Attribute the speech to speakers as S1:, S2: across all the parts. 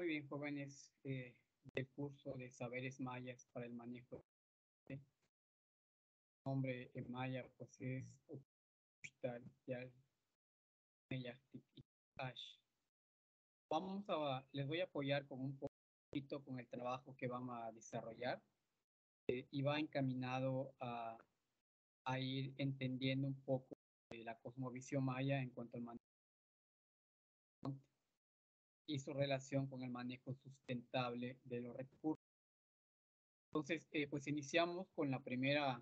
S1: Muy bien, jóvenes del curso de Saberes Mayas para el manejo. El nombre en maya pues es Uxtal Yayactiquitash. Les voy a apoyar con un poquito con el trabajo que vamos a desarrollar y va encaminado a ir entendiendo un poco de la cosmovisión maya en cuanto al manejo y su relación con el manejo sustentable de los recursos. Entonces, pues iniciamos con la primera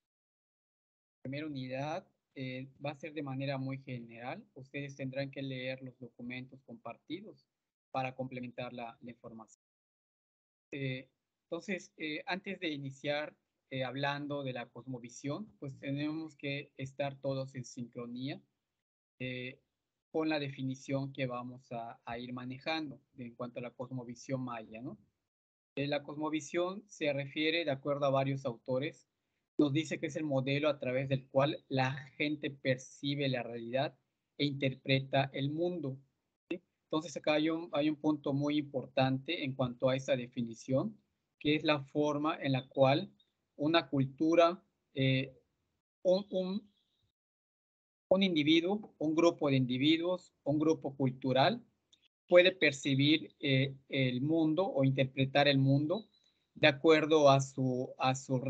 S1: unidad. Va a ser de manera muy general. Ustedes tendrán que leer los documentos compartidos para complementar la información. Entonces, antes de iniciar hablando de la cosmovisión, pues tenemos que estar todos en sincronía con la definición que vamos a ir manejando en cuanto a la cosmovisión maya, ¿no? La cosmovisión se refiere, de acuerdo a varios autores, nos dice que es el modelo a través del cual la gente percibe la realidad e interpreta el mundo. ¿Sí? Entonces acá hay un punto muy importante en cuanto a esa definición, que es la forma en la cual una cultura, un, un, un individuo, un grupo de individuos, un grupo cultural, puede percibir el mundo o interpretar el mundo de acuerdo a su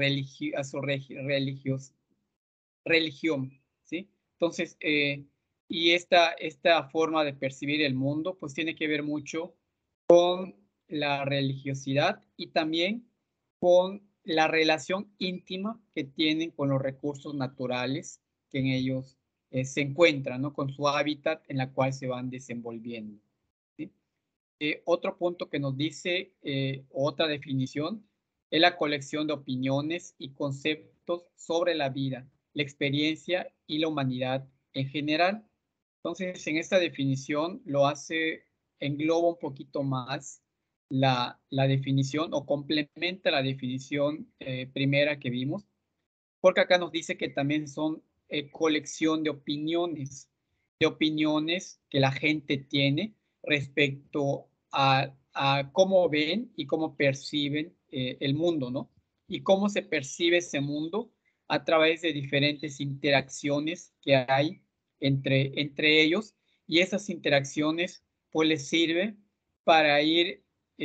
S1: religión, ¿sí? Entonces, y esta forma de percibir el mundo, pues tiene que ver mucho con la religiosidad y también con la relación íntima que tienen con los recursos naturales que en ellos se encuentran, ¿no? Con su hábitat en la cual se van desenvolviendo. ¿Sí? Otro punto que nos dice, otra definición, es la colección de opiniones y conceptos sobre la vida, la experiencia y la humanidad en general. Entonces, en esta definición engloba un poquito más la definición o complementa la definición primera que vimos, porque acá nos dice que también son colección de opiniones que la gente tiene respecto a cómo ven y cómo perciben el mundo, ¿no? Y cómo se percibe ese mundo a través de diferentes interacciones que hay entre ellos, y esas interacciones pues les sirve para ir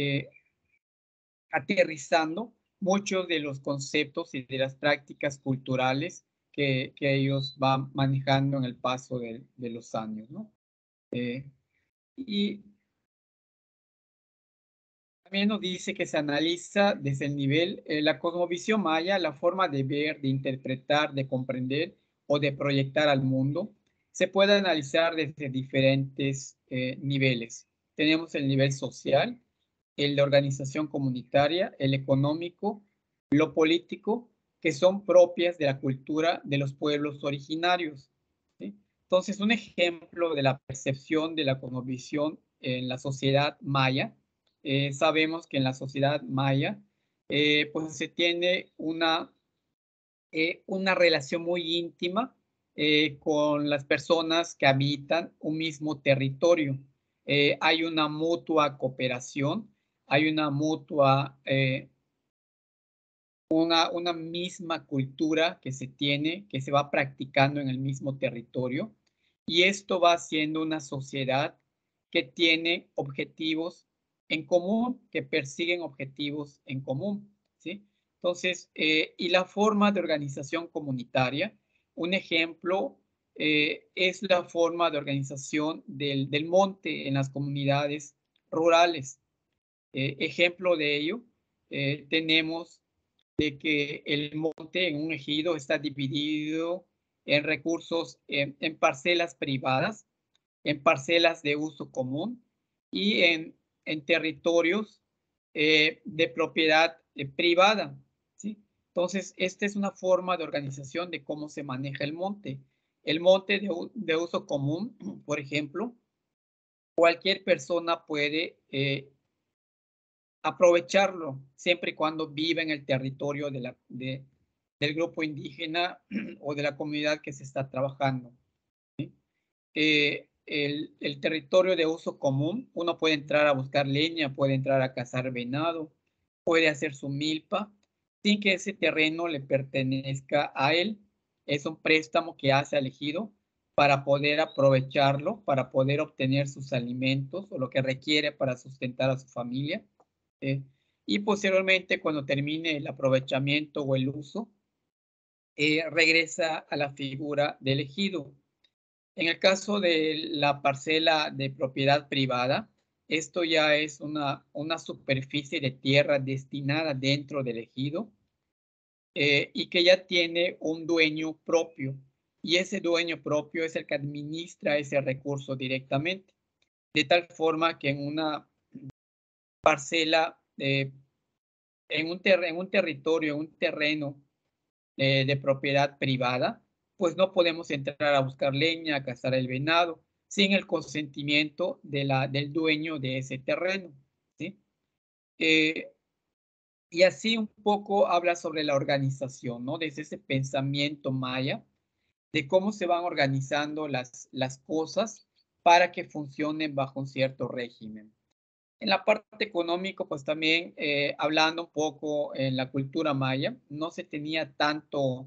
S1: aterrizando muchos de los conceptos y de las prácticas culturales que ellos van manejando en el paso de los años, ¿no? Y también nos dice que se analiza desde el nivel, la cosmovisión maya, la forma de ver, de interpretar, de comprender o de proyectar al mundo, se puede analizar desde diferentes niveles. Tenemos el nivel social, el de organización comunitaria, el económico, lo político, que son propias de la cultura de los pueblos originarios. ¿Sí? Entonces, un ejemplo de la percepción de la cosmovisión en la sociedad maya, sabemos que en la sociedad maya, pues se tiene una relación muy íntima con las personas que habitan un mismo territorio. Hay una mutua cooperación, hay una misma cultura que se tiene, que se va practicando en el mismo territorio, y esto va siendo una sociedad que tiene objetivos en común, que persiguen objetivos en común, ¿sí? Entonces, y la forma de organización comunitaria, un ejemplo es la forma de organización del monte en las comunidades rurales. Ejemplo de ello, tenemos de que el monte en un ejido está dividido en recursos, en parcelas privadas, en parcelas de uso común y en territorios de propiedad privada, ¿sí? Entonces, esta es una forma de organización de cómo se maneja el monte. El monte de uso común, por ejemplo, cualquier persona puede aprovecharlo siempre y cuando vive en el territorio del grupo indígena o de la comunidad que se está trabajando. ¿Sí? el territorio de uso común. Uno puede entrar a buscar leña, puede entrar a cazar venado, puede hacer su milpa, sin que ese terreno le pertenezca a él. Es un préstamo que hace al ejido para poder aprovecharlo, para poder obtener sus alimentos o lo que requiere para sustentar a su familia. Y posteriormente, cuando termine el aprovechamiento o el uso, regresa a la figura del ejido. En el caso de la parcela de propiedad privada, esto ya es una superficie de tierra destinada dentro del ejido, y que ya tiene un dueño propio. Y ese dueño propio es el que administra ese recurso directamente. De tal forma que en una parcela, en un territorio, en un terreno de propiedad privada, pues no podemos entrar a buscar leña, a cazar el venado, sin el consentimiento del dueño de ese terreno, ¿sí? Y así un poco habla sobre la organización, ¿no? Desde ese pensamiento maya, de cómo se van organizando las cosas para que funcionen bajo un cierto régimen. En la parte económica, pues también hablando un poco en la cultura maya, no se tenía tanto,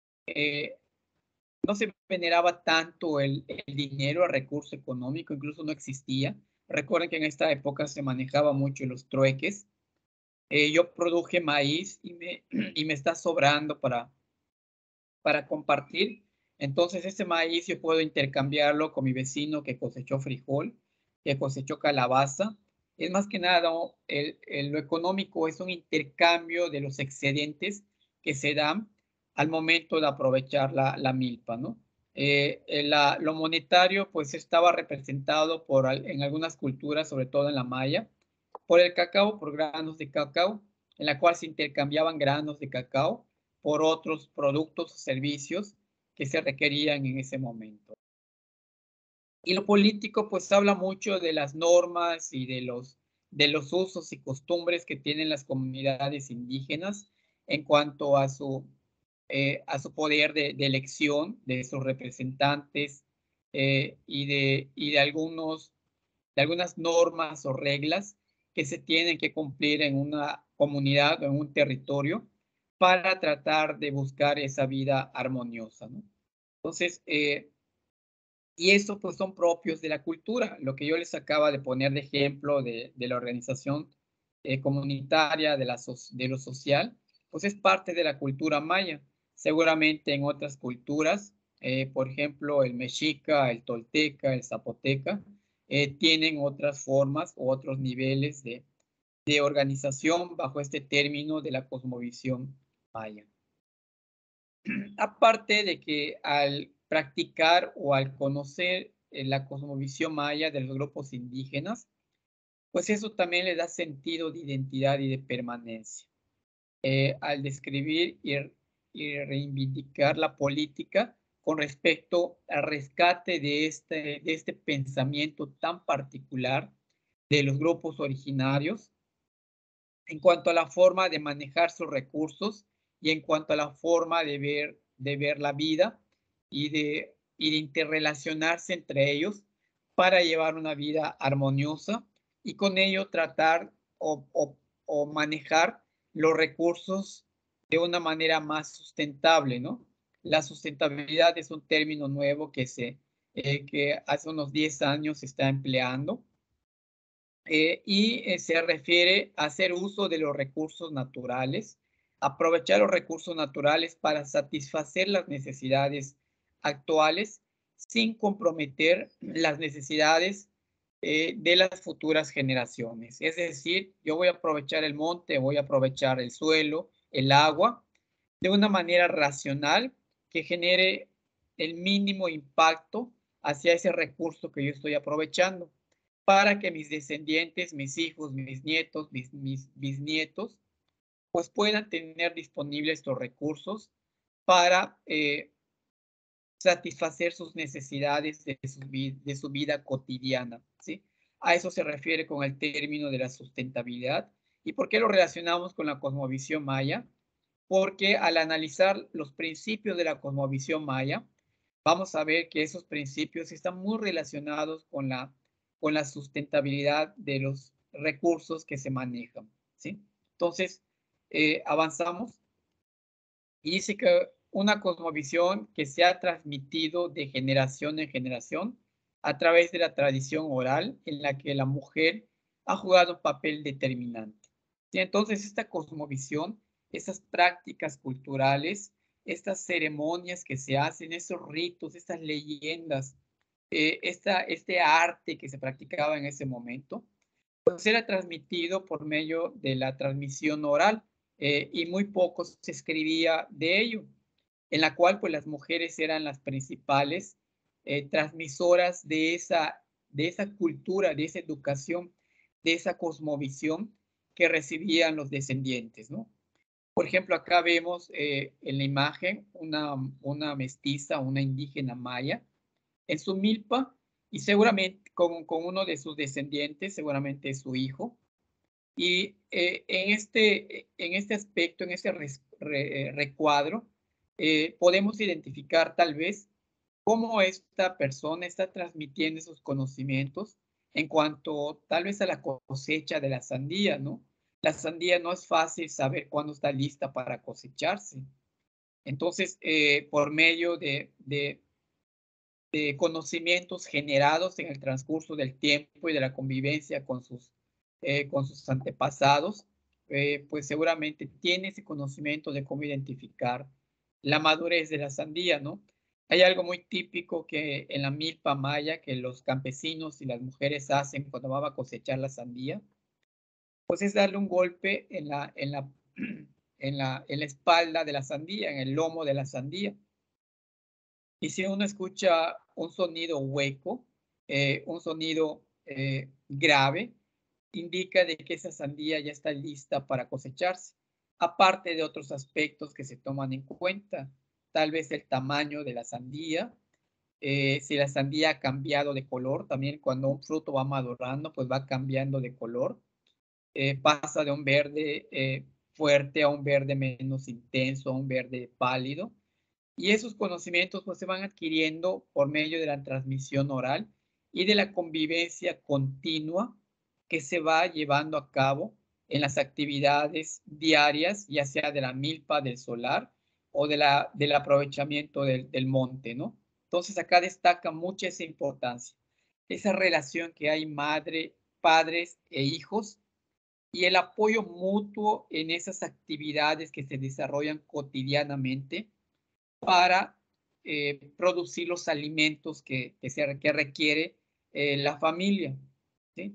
S1: no se veneraba tanto el dinero, el recurso económico, incluso no existía. Recuerden que en esta época se manejaba mucho los trueques. Yo produje maíz y me está sobrando para compartir. Entonces ese maíz yo puedo intercambiarlo con mi vecino que cosechó frijol, que cosechó calabaza. Es más que nada, lo económico es un intercambio de los excedentes que se dan al momento de aprovechar la milpa, ¿no? Lo monetario pues estaba representado en algunas culturas, sobre todo en la maya, por el cacao, por granos de cacao, en la cual se intercambiaban granos de cacao por otros productos o servicios que se requerían en ese momento. Y lo político pues habla mucho de las normas y de los usos y costumbres que tienen las comunidades indígenas en cuanto a a su poder de elección de sus representantes, y de algunas normas o reglas que se tienen que cumplir en una comunidad o en un territorio para tratar de buscar esa vida armoniosa, ¿no? Entonces, y eso pues son propios de la cultura. Lo que yo les acaba de poner de ejemplo de la organización comunitaria, de lo social, pues es parte de la cultura maya. Seguramente en otras culturas, por ejemplo, el mexica, el tolteca, el zapoteca, tienen otras formas o otros niveles de organización bajo este término de la cosmovisión maya. Aparte de que al practicar o al conocer la cosmovisión maya de los grupos indígenas, pues eso también le da sentido de identidad y de permanencia. Al describir y reivindicar la política con respecto al rescate de este pensamiento tan particular de los grupos originarios en cuanto a la forma de manejar sus recursos y en cuanto a la forma de ver la vida y de interrelacionarse entre ellos para llevar una vida armoniosa y con ello tratar o manejar los recursos de una manera más sustentable, ¿no? La sustentabilidad es un término nuevo que hace unos 10 años se está empleando, y se refiere a hacer uso de los recursos naturales, aprovechar los recursos naturales para satisfacer las necesidades actuales sin comprometer las necesidades de las futuras generaciones. Es decir, yo voy a aprovechar el monte, voy a aprovechar el suelo, el agua, de una manera racional que genere el mínimo impacto hacia ese recurso que yo estoy aprovechando para que mis descendientes, mis hijos, mis nietos, mis bisnietos, pues puedan tener disponibles estos recursos para satisfacer sus necesidades de su vida cotidiana, ¿sí? A eso se refiere con el término de la sustentabilidad. ¿Y por qué lo relacionamos con la cosmovisión maya? Porque al analizar los principios de la cosmovisión maya, vamos a ver que esos principios están muy relacionados con la sustentabilidad de los recursos que se manejan, ¿sí? Entonces, avanzamos y dice que una cosmovisión que se ha transmitido de generación en generación a través de la tradición oral en la que la mujer ha jugado un papel determinante. ¿Sí? Entonces, esta cosmovisión, esas prácticas culturales, estas ceremonias que se hacen, esos ritos, estas leyendas, este arte que se practicaba en ese momento, pues era transmitido por medio de la transmisión oral y muy poco se escribía de ello, en la cual pues las mujeres eran las principales transmisoras de esa cultura, de esa educación, de esa cosmovisión que recibían los descendientes, ¿no? Por ejemplo, acá vemos en la imagen una mestiza, una indígena maya, en su milpa y seguramente con uno de sus descendientes, seguramente su hijo. Y en este aspecto, en este recuadro, podemos identificar tal vez cómo esta persona está transmitiendo esos conocimientos en cuanto tal vez a la cosecha de la sandía, ¿no? La sandía no es fácil saber cuándo está lista para cosecharse. Entonces, por medio de conocimientos generados en el transcurso del tiempo y de la convivencia con sus antepasados, pues seguramente tiene ese conocimiento de cómo identificar la madurez de la sandía, ¿no? Hay algo muy típico que en la milpa maya que los campesinos y las mujeres hacen cuando van a cosechar la sandía, pues es darle un golpe en la espalda de la sandía, en el lomo de la sandía. Y si uno escucha un sonido hueco, un sonido grave, indica de que esa sandía ya está lista para cosecharse, aparte de otros aspectos que se toman en cuenta, tal vez el tamaño de la sandía, si la sandía ha cambiado de color, también cuando un fruto va madurando, pues va cambiando de color, pasa de un verde fuerte a un verde menos intenso, a un verde pálido. Y esos conocimientos pues se van adquiriendo por medio de la transmisión oral y de la convivencia continua que se va llevando a cabo en las actividades diarias, ya sea de la milpa, del solar o del aprovechamiento del monte, ¿no? Entonces acá destaca mucho esa importancia, esa relación que hay madre, padres e hijos y el apoyo mutuo en esas actividades que se desarrollan cotidianamente para producir los alimentos que requiere la familia, ¿sí?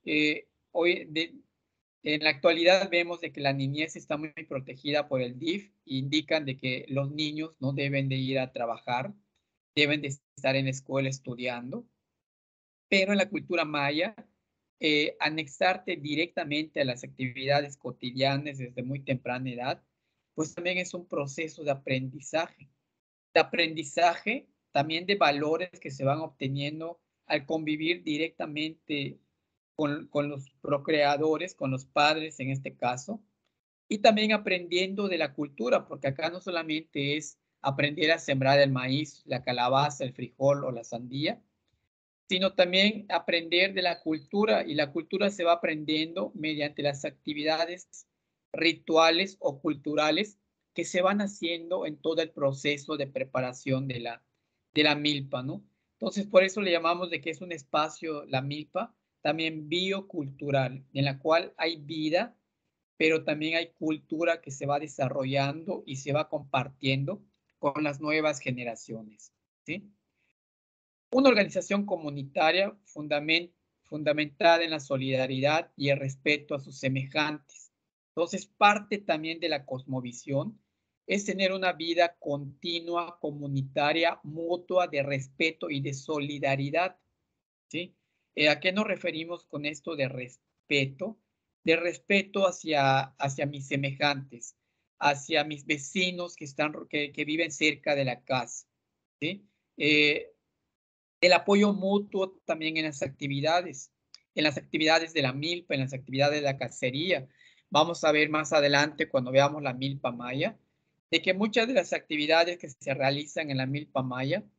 S1: En la actualidad vemos de que la niñez está muy protegida por el DIF, indican de que los niños no deben de ir a trabajar, deben de estar en la escuela estudiando, pero en la cultura maya, anexarte directamente a las actividades cotidianas desde muy temprana edad, pues también es un proceso de aprendizaje, también de valores que se van obteniendo al convivir directamente con los procreadores, con los padres en este caso, y también aprendiendo de la cultura, porque acá no solamente es aprender a sembrar el maíz, la calabaza, el frijol o la sandía, sino también aprender de la cultura, y la cultura se va aprendiendo mediante las actividades rituales o culturales que se van haciendo en todo el proceso de preparación de la milpa, ¿no? Entonces, por eso le llamamos de que es un espacio, la milpa, también biocultural, en la cual hay vida, pero también hay cultura que se va desarrollando y se va compartiendo con las nuevas generaciones, ¿sí? Una organización comunitaria fundamentada en la solidaridad y el respeto a sus semejantes. Entonces, parte también de la cosmovisión es tener una vida continua, comunitaria, mutua, de respeto y de solidaridad, ¿sí? ¿A qué nos referimos con esto de respeto? De respeto hacia mis semejantes, hacia mis vecinos que viven cerca de la casa, ¿sí? El apoyo mutuo también en las actividades de la milpa, en las actividades de la cacería. Vamos a ver más adelante cuando veamos la milpa maya, de que muchas de las actividades que se realizan en la milpa maya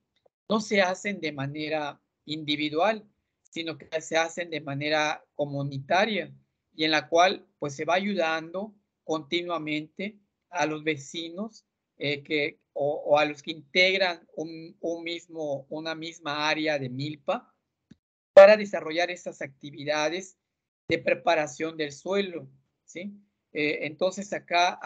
S1: no se hacen de manera individual, sino que se hacen de manera comunitaria y en la cual pues se va ayudando continuamente a los vecinos o a los que integran una misma área de milpa para desarrollar estas actividades de preparación del suelo, ¿sí? Entonces acá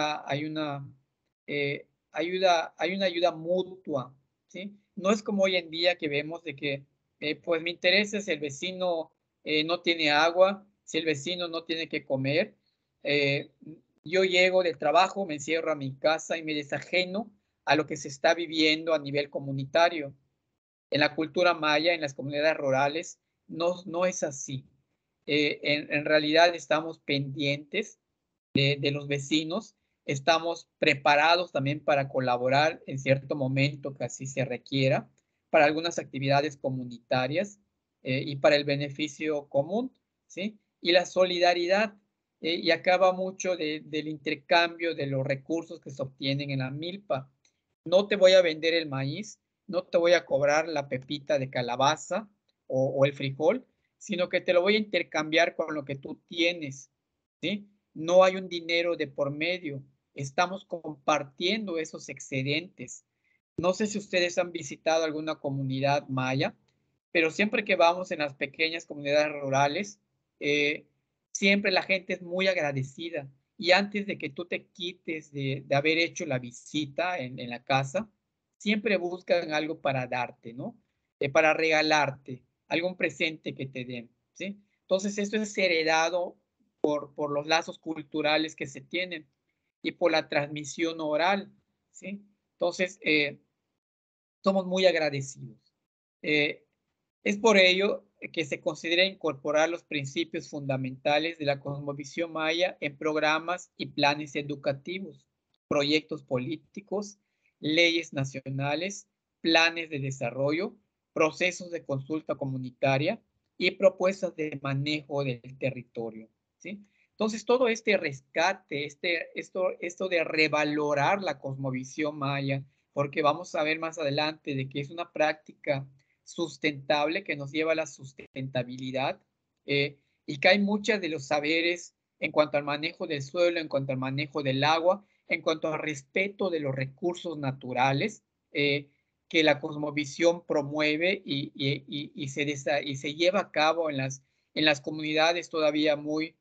S1: hay una ayuda mutua, ¿sí? No es como hoy en día que vemos de que, pues mi interés es el vecino no tiene agua, si el vecino no tiene que comer, eh, yo llego del trabajo, me encierro a mi casa y me desajeno a lo que se está viviendo a nivel comunitario. En la cultura maya, en las comunidades rurales, no es así. En realidad estamos pendientes de los vecinos, estamos preparados también para colaborar en cierto momento que así se requiera, para algunas actividades comunitarias y para el beneficio común, ¿sí? Y la solidaridad, y acaba mucho del intercambio de los recursos que se obtienen en la milpa. No te voy a vender el maíz, no te voy a cobrar la pepita de calabaza o el frijol, sino que te lo voy a intercambiar con lo que tú tienes, ¿sí? No hay un dinero de por medio, estamos compartiendo esos excedentes. No sé si ustedes han visitado alguna comunidad maya, pero siempre que vamos en las pequeñas comunidades rurales, eh, siempre la gente es muy agradecida. Y antes de que tú te quites de haber hecho la visita en la casa, siempre buscan algo para darte, ¿no? Para regalarte, algún presente que te den, ¿sí? Entonces, esto es heredado por los lazos culturales que se tienen y por la transmisión oral, ¿sí? Entonces, somos muy agradecidos. Eh, es por ello que se considera incorporar los principios fundamentales de la cosmovisión maya en programas y planes educativos, proyectos políticos, leyes nacionales, planes de desarrollo, procesos de consulta comunitaria y propuestas de manejo del territorio, ¿sí? Entonces, todo este rescate, esto de revalorar la cosmovisión maya, porque vamos a ver más adelante de que es una práctica sustentable que nos lleva a la sustentabilidad y que hay muchos de los saberes en cuanto al manejo del suelo, en cuanto al manejo del agua, en cuanto al respeto de los recursos naturales que la cosmovisión promueve y se lleva a cabo en las comunidades todavía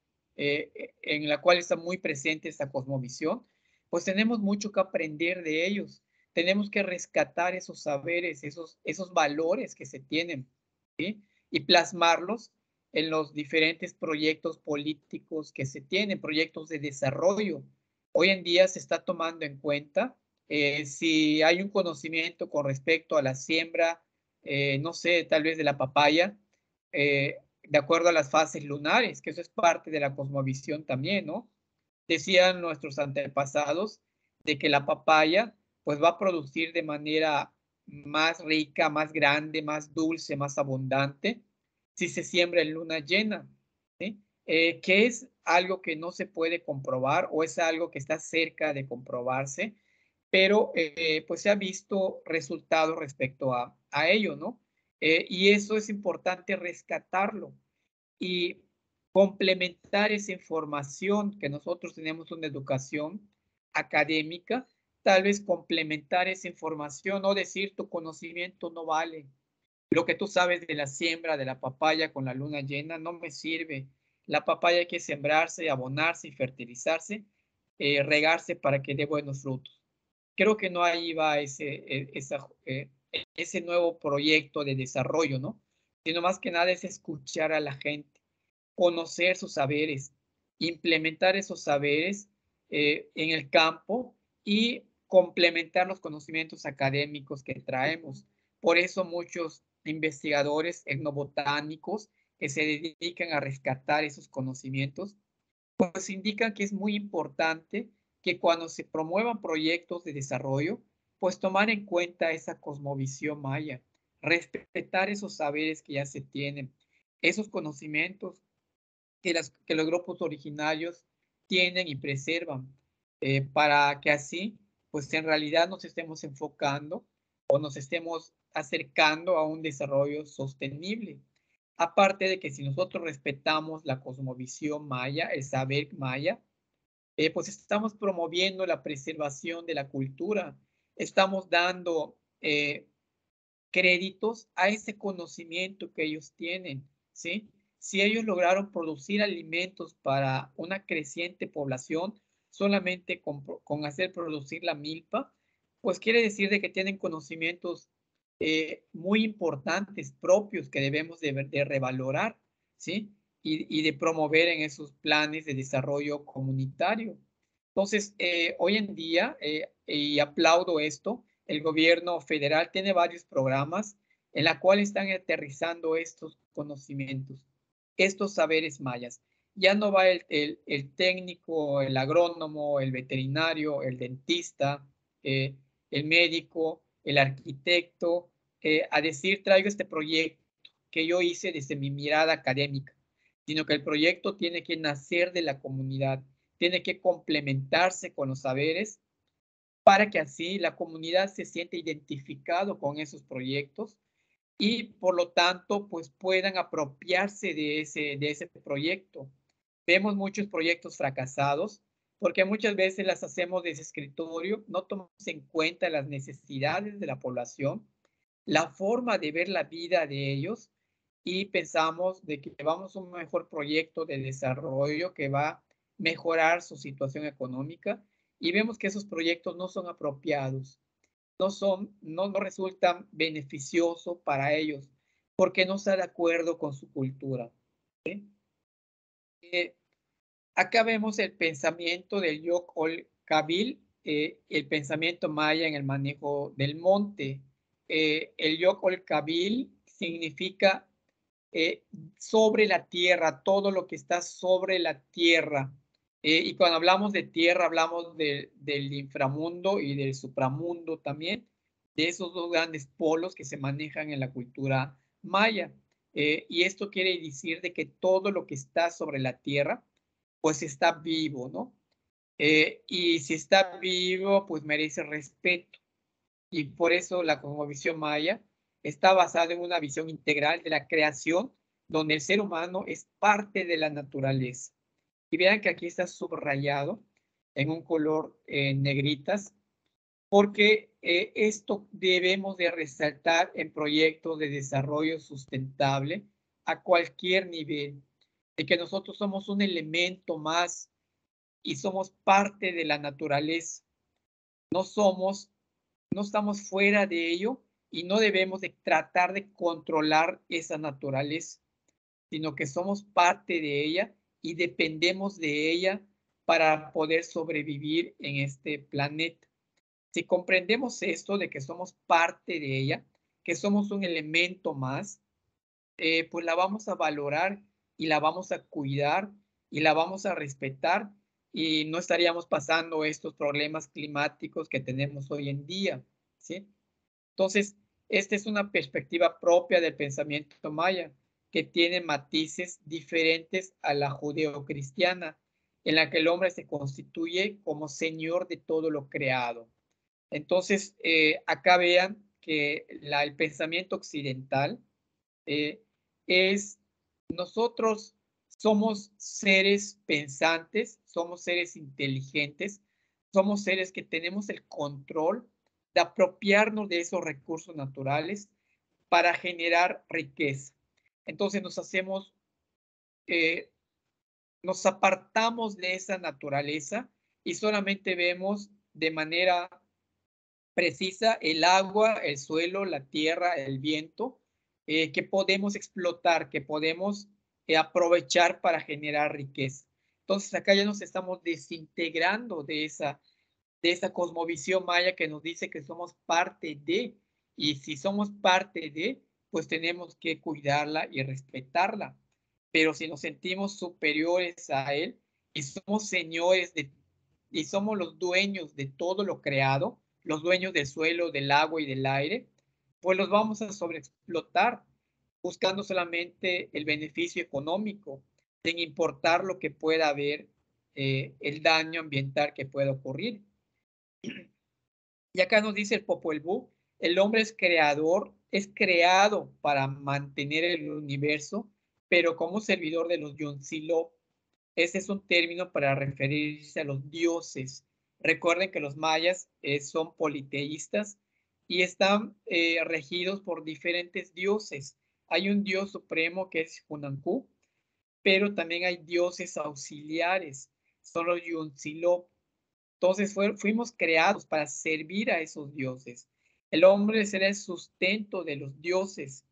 S1: en la cual está muy presente esta cosmovisión, pues tenemos mucho que aprender de ellos. Tenemos que rescatar esos saberes, esos valores que se tienen, ¿sí? Y plasmarlos en los diferentes proyectos políticos que se tienen, proyectos de desarrollo. Hoy en día se está tomando en cuenta si hay un conocimiento con respecto a la siembra, no sé, tal vez de la papaya, de acuerdo a las fases lunares, que eso es parte de la cosmovisión también, ¿no? Decían nuestros antepasados de que la papaya pues va a producir de manera más rica, más grande, más dulce, más abundante si se siembra en luna llena, ¿sí? Que es algo que no se puede comprobar o es algo que está cerca de comprobarse, pero pues se ha visto resultados respecto a ello, ¿no? Y eso es importante rescatarlo y complementar esa información que nosotros tenemos una educación académica, tal vez complementar esa información, no decir tu conocimiento no vale. Lo que tú sabes de la siembra de la papaya con la luna llena no me sirve. La papaya hay que sembrarse, abonarse y fertilizarse, regarse para que dé buenos frutos. Creo que no ahí va ese nuevo proyecto de desarrollo, ¿no? Sino más que nada es escuchar a la gente, conocer sus saberes, implementar esos saberes en el campo y complementar los conocimientos académicos que traemos. Por eso muchos investigadores etnobotánicos que se dedican a rescatar esos conocimientos, pues indican que es muy importante que cuando se promuevan proyectos de desarrollo, pues tomar en cuenta esa cosmovisión maya, respetar esos saberes que ya se tienen, esos conocimientos que los grupos originarios tienen y preservan, para que así, pues en realidad nos estemos enfocando o nos estemos acercando a un desarrollo sostenible. Aparte de que si nosotros respetamos la cosmovisión maya, el saber maya, pues estamos promoviendo la preservación de la cultura, estamos dando créditos a ese conocimiento que ellos tienen, ¿sí? Si ellos lograron producir alimentos para una creciente población solamente con hacer producir la milpa, pues quiere decir de que tienen conocimientos muy importantes propios que debemos de revalorar, ¿sí? Y de promover en esos planes de desarrollo comunitario. Entonces, hoy en día, y aplaudo esto, el gobierno federal tiene varios programas en la cual están aterrizando estos conocimientos, estos saberes mayas. Ya no va el técnico, el agrónomo, el veterinario, el dentista, el médico, el arquitecto, a decir, traigo este proyecto que yo hice desde mi mirada académica, sino que el proyecto tiene que nacer de la comunidad, tiene que complementarse con los saberes para que así la comunidad se sienta identificado con esos proyectos y por lo tanto pues puedan apropiarse de ese proyecto. Vemos muchos proyectos fracasados porque muchas veces las hacemos desde escritorio, no tomamos en cuenta las necesidades de la población, la forma de ver la vida de ellos y pensamos de que llevamos un mejor proyecto de desarrollo que va a mejorar su situación económica y vemos que esos proyectos no son apropiados, no resultan beneficiosos para ellos porque no está de acuerdo con su cultura, ¿sí? Acá vemos el pensamiento del Yok-Ol Kabil, el pensamiento maya en el manejo del monte. El Yok-Ol Kabil significa eh, sobre la tierra, todo lo que está sobre la tierra. Y cuando hablamos de tierra, hablamos del inframundo y del supramundo también, de esos dos grandes polos que se manejan en la cultura maya. Y esto quiere decir de que todo lo que está sobre la tierra, pues está vivo, ¿no? Y si está vivo, pues merece respeto. Y por eso la cosmovisión maya está basada en una visión integral de la creación, donde el ser humano es parte de la naturaleza. Y vean que aquí está subrayado en un color negritas, porque esto debemos de resaltar en proyectos de desarrollo sustentable a cualquier nivel, de que nosotros somos un elemento más y somos parte de la naturaleza. No somos, no estamos fuera de ello y no debemos de tratar de controlar esa naturaleza, sino que somos parte de ella y dependemos de ella para poder sobrevivir en este planeta. Si comprendemos esto de que somos parte de ella, que somos un elemento más, pues la vamos a valorar y la vamos a cuidar y la vamos a respetar y no estaríamos pasando estos problemas climáticos que tenemos hoy en día, ¿sí? Entonces, esta es una perspectiva propia del pensamiento maya que tiene matices diferentes a la judeocristiana, en la que el hombre se constituye como señor de todo lo creado. Entonces, acá vean que el pensamiento occidental eh, es nosotros somos seres pensantes, somos seres inteligentes, somos seres que tenemos el control de apropiarnos de esos recursos naturales para generar riqueza. Entonces eh, nos apartamos de esa naturaleza y solamente vemos de manera precisa el agua, el suelo, la tierra, el viento, que podemos explotar, que podemos aprovechar para generar riqueza. Entonces acá ya nos estamos desintegrando de esa cosmovisión maya que nos dice que somos parte de, y si somos parte de, pues tenemos que cuidarla y respetarla. Pero si nos sentimos superiores a él y somos señores de, y somos los dueños de todo lo creado, los dueños del suelo, del agua y del aire, pues los vamos a sobreexplotar buscando solamente el beneficio económico, sin importar lo que pueda haber, el daño ambiental que pueda ocurrir. Y acá nos dice el Popol Vuh, el hombre es creador es creado para mantener el universo, pero como servidor de los Yunzilop. Ese es un término para referirse a los dioses. Recuerden que los mayas son politeístas y están regidos por diferentes dioses. Hay un dios supremo que es Hunanku, pero también hay dioses auxiliares, son los Yunzilop. Entonces fuimos creados para servir a esos dioses. El hombre será el sustento de los dioses.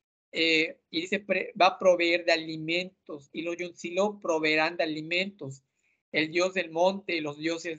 S1: Y dice, va a proveer de alimentos, y los Yunzilop proveerán de alimentos. El dios del monte, los dioses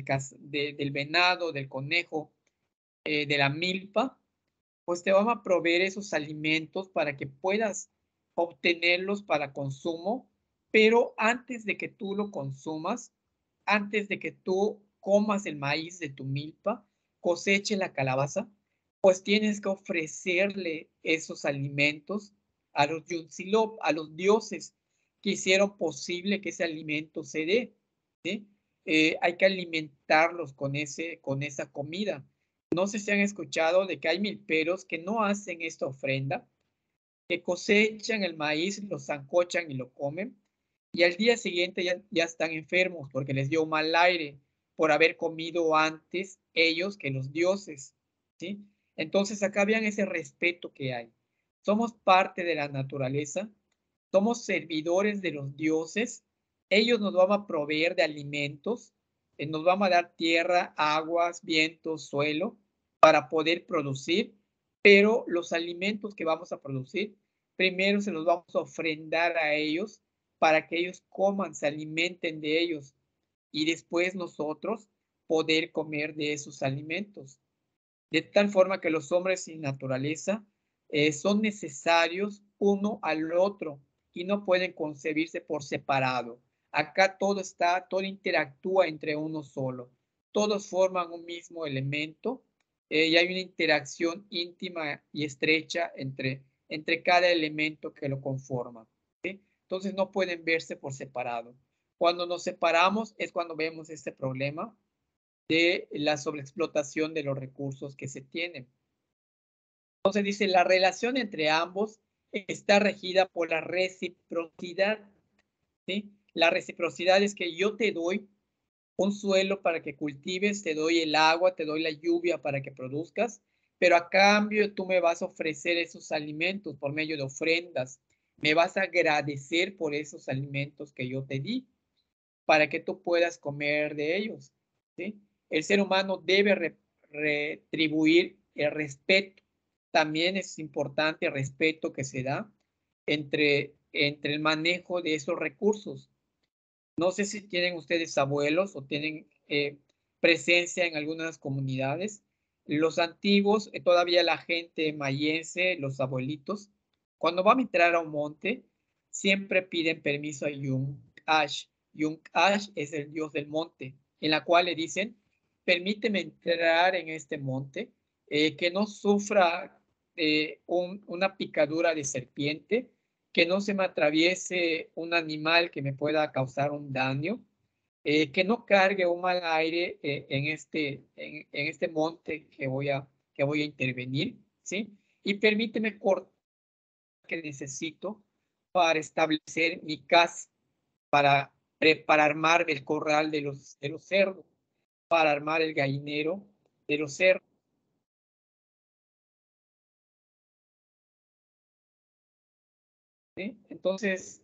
S1: del venado, del conejo, de la milpa, pues te van a proveer esos alimentos para que puedas obtenerlos para consumo, pero antes de que tú lo consumas, antes de que tú comas el maíz de tu milpa, coseche la calabaza, pues tienes que ofrecerle esos alimentos a los Yunzilop, a los dioses que hicieron posible que ese alimento se dé, ¿sí? Hay que alimentarlos con esa comida. No sé si han escuchado de que hay milperos que no hacen esta ofrenda, que cosechan el maíz, lo sancochan y lo comen, y al día siguiente ya están enfermos porque les dio mal aire por haber comido antes ellos que los dioses, ¿sí? Entonces acá vean ese respeto que hay. Somos parte de la naturaleza, somos servidores de los dioses, ellos nos van a proveer de alimentos, nos van a dar tierra, aguas, vientos, suelo para poder producir, pero los alimentos que vamos a producir, primero se los vamos a ofrendar a ellos para que ellos coman, se alimenten de ellos y después nosotros poder comer de esos alimentos. De tal forma que los hombres y naturaleza son necesarios uno al otro y no pueden concebirse por separado. Acá todo interactúa entre uno solo. Todos forman un mismo elemento y hay una interacción íntima y estrecha entre cada elemento que lo conforma, ¿sí? Entonces no pueden verse por separado. Cuando nos separamos es cuando vemos este problema de la sobreexplotación de los recursos que se tienen. Entonces dice, la relación entre ambos está regida por la reciprocidad, ¿sí? La reciprocidad es que yo te doy un suelo para que cultives, te doy el agua, te doy la lluvia para que produzcas, pero a cambio tú me vas a ofrecer esos alimentos por medio de ofrendas, me vas a agradecer por esos alimentos que yo te di para que tú puedas comer de ellos, ¿sí? El ser humano debe retribuir el respeto. También es importante el respeto que se da entre el manejo de esos recursos. No sé si tienen ustedes abuelos o tienen presencia en algunas comunidades. Los antiguos, todavía la gente mayense, los abuelitos, cuando van a entrar a un monte, siempre piden permiso a Yung Ash. Yung Ash es el dios del monte, en la cual le dicen, permíteme entrar en este monte, que no sufra una picadura de serpiente, que no se me atraviese un animal que me pueda causar un daño, que no cargue un mal aire en este monte que voy a intervenir, ¿sí? Y permíteme cortar que necesito para establecer mi casa, para armar el corral de los cerdos, para armar el gallinero de los cerdos. ¿Sí? Entonces,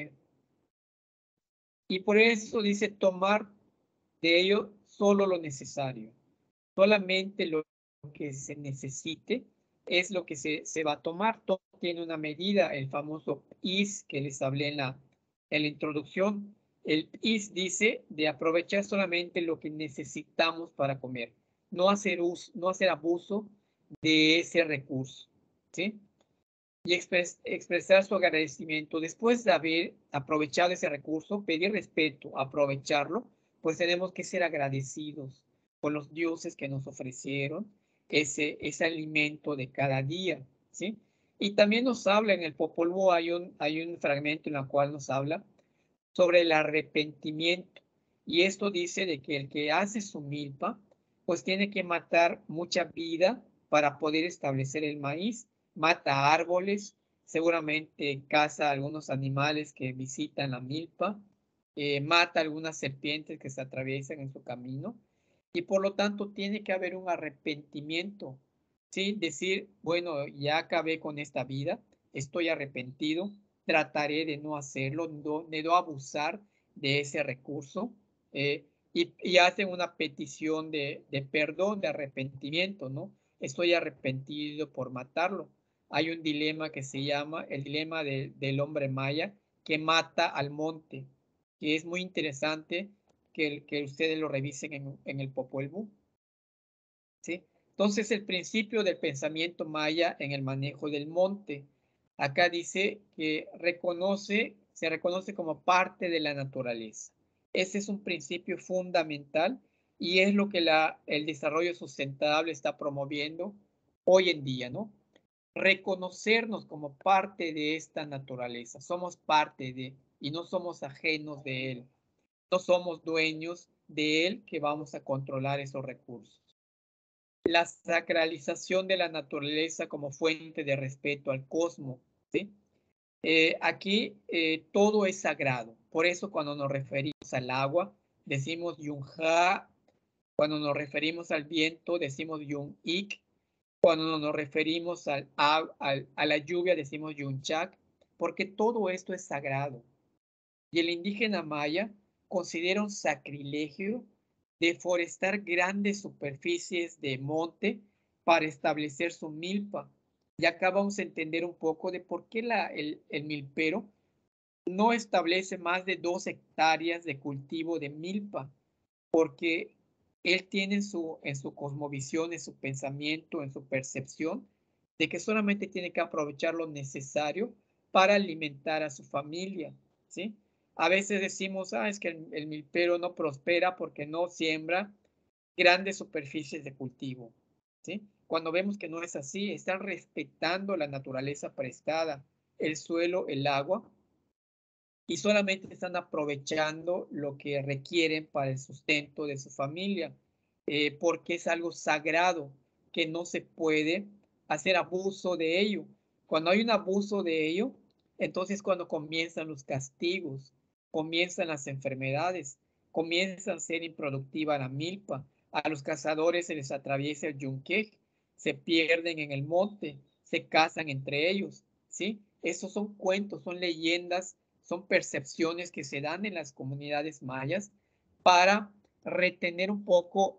S1: y por eso dice tomar de ello solo lo necesario. Solamente lo que se necesite es lo que se va a tomar. Todo tiene una medida, el famoso IS que les hablé en la introducción. El IS dice de aprovechar solamente lo que necesitamos para comer, no hacer uso, no hacer abuso de ese recurso, ¿sí? Y expresar su agradecimiento después de haber aprovechado ese recurso, pedir respeto, aprovecharlo, pues tenemos que ser agradecidos con los dioses que nos ofrecieron ese alimento de cada día, ¿sí? Y también nos habla en el Popol Vuh, hay un fragmento en el cual nos habla sobre el arrepentimiento. Y esto dice de que el que hace su milpa, pues tiene que matar mucha vida para poder establecer el maíz. Mata árboles, seguramente caza algunos animales que visitan la milpa, mata algunas serpientes que se atraviesan en su camino y por lo tanto tiene que haber un arrepentimiento, ¿sí? Decir, bueno, ya acabé con esta vida, estoy arrepentido, trataré de no hacerlo, de no abusar de ese recurso, y hacen una petición de perdón, de arrepentimiento, ¿no? Estoy arrepentido por matarlo. Hay un dilema que se llama el dilema del hombre maya que mata al monte, que es muy interesante que ustedes lo revisen en el Popol Vuh, ¿sí? Entonces, el principio del pensamiento maya en el manejo del monte. Acá dice que se reconoce como parte de la naturaleza. Ese es un principio fundamental y es lo que el desarrollo sustentable está promoviendo hoy en día, ¿no? Reconocernos como parte de esta naturaleza. Somos parte de, y no somos ajenos de él. No somos dueños de él que vamos a controlar esos recursos. La sacralización de la naturaleza como fuente de respeto al cosmos, ¿sí? Aquí todo es sagrado. Por eso cuando nos referimos al agua, decimos Yunja. Cuando nos referimos al viento, decimos Yun-Ik. Cuando nos referimos a la lluvia, decimos Yunchak, porque todo esto es sagrado. Y el indígena maya considera un sacrilegio deforestar grandes superficies de monte para establecer su milpa. Y acá vamos a entender un poco de por qué el milpero no establece más de 2 hectáreas de cultivo de milpa, porque él tiene en su cosmovisión, en su pensamiento, en su percepción, de que solamente tiene que aprovechar lo necesario para alimentar a su familia, ¿sí? A veces decimos, es que el milpero no prospera porque no siembra grandes superficies de cultivo, ¿sí? Cuando vemos que no es así, están respetando la naturaleza prestada, el suelo, el agua, y solamente están aprovechando lo que requieren para el sustento de su familia, porque es algo sagrado que no se puede hacer abuso de ello. Cuando hay un abuso de ello, entonces cuando comienzan los castigos, comienzan las enfermedades, comienzan a ser improductiva la milpa, a los cazadores se les atraviesa el yunque, se pierden en el monte, se casan entre ellos, ¿sí? Esos son cuentos, son leyendas, son percepciones que se dan en las comunidades mayas para retener un poco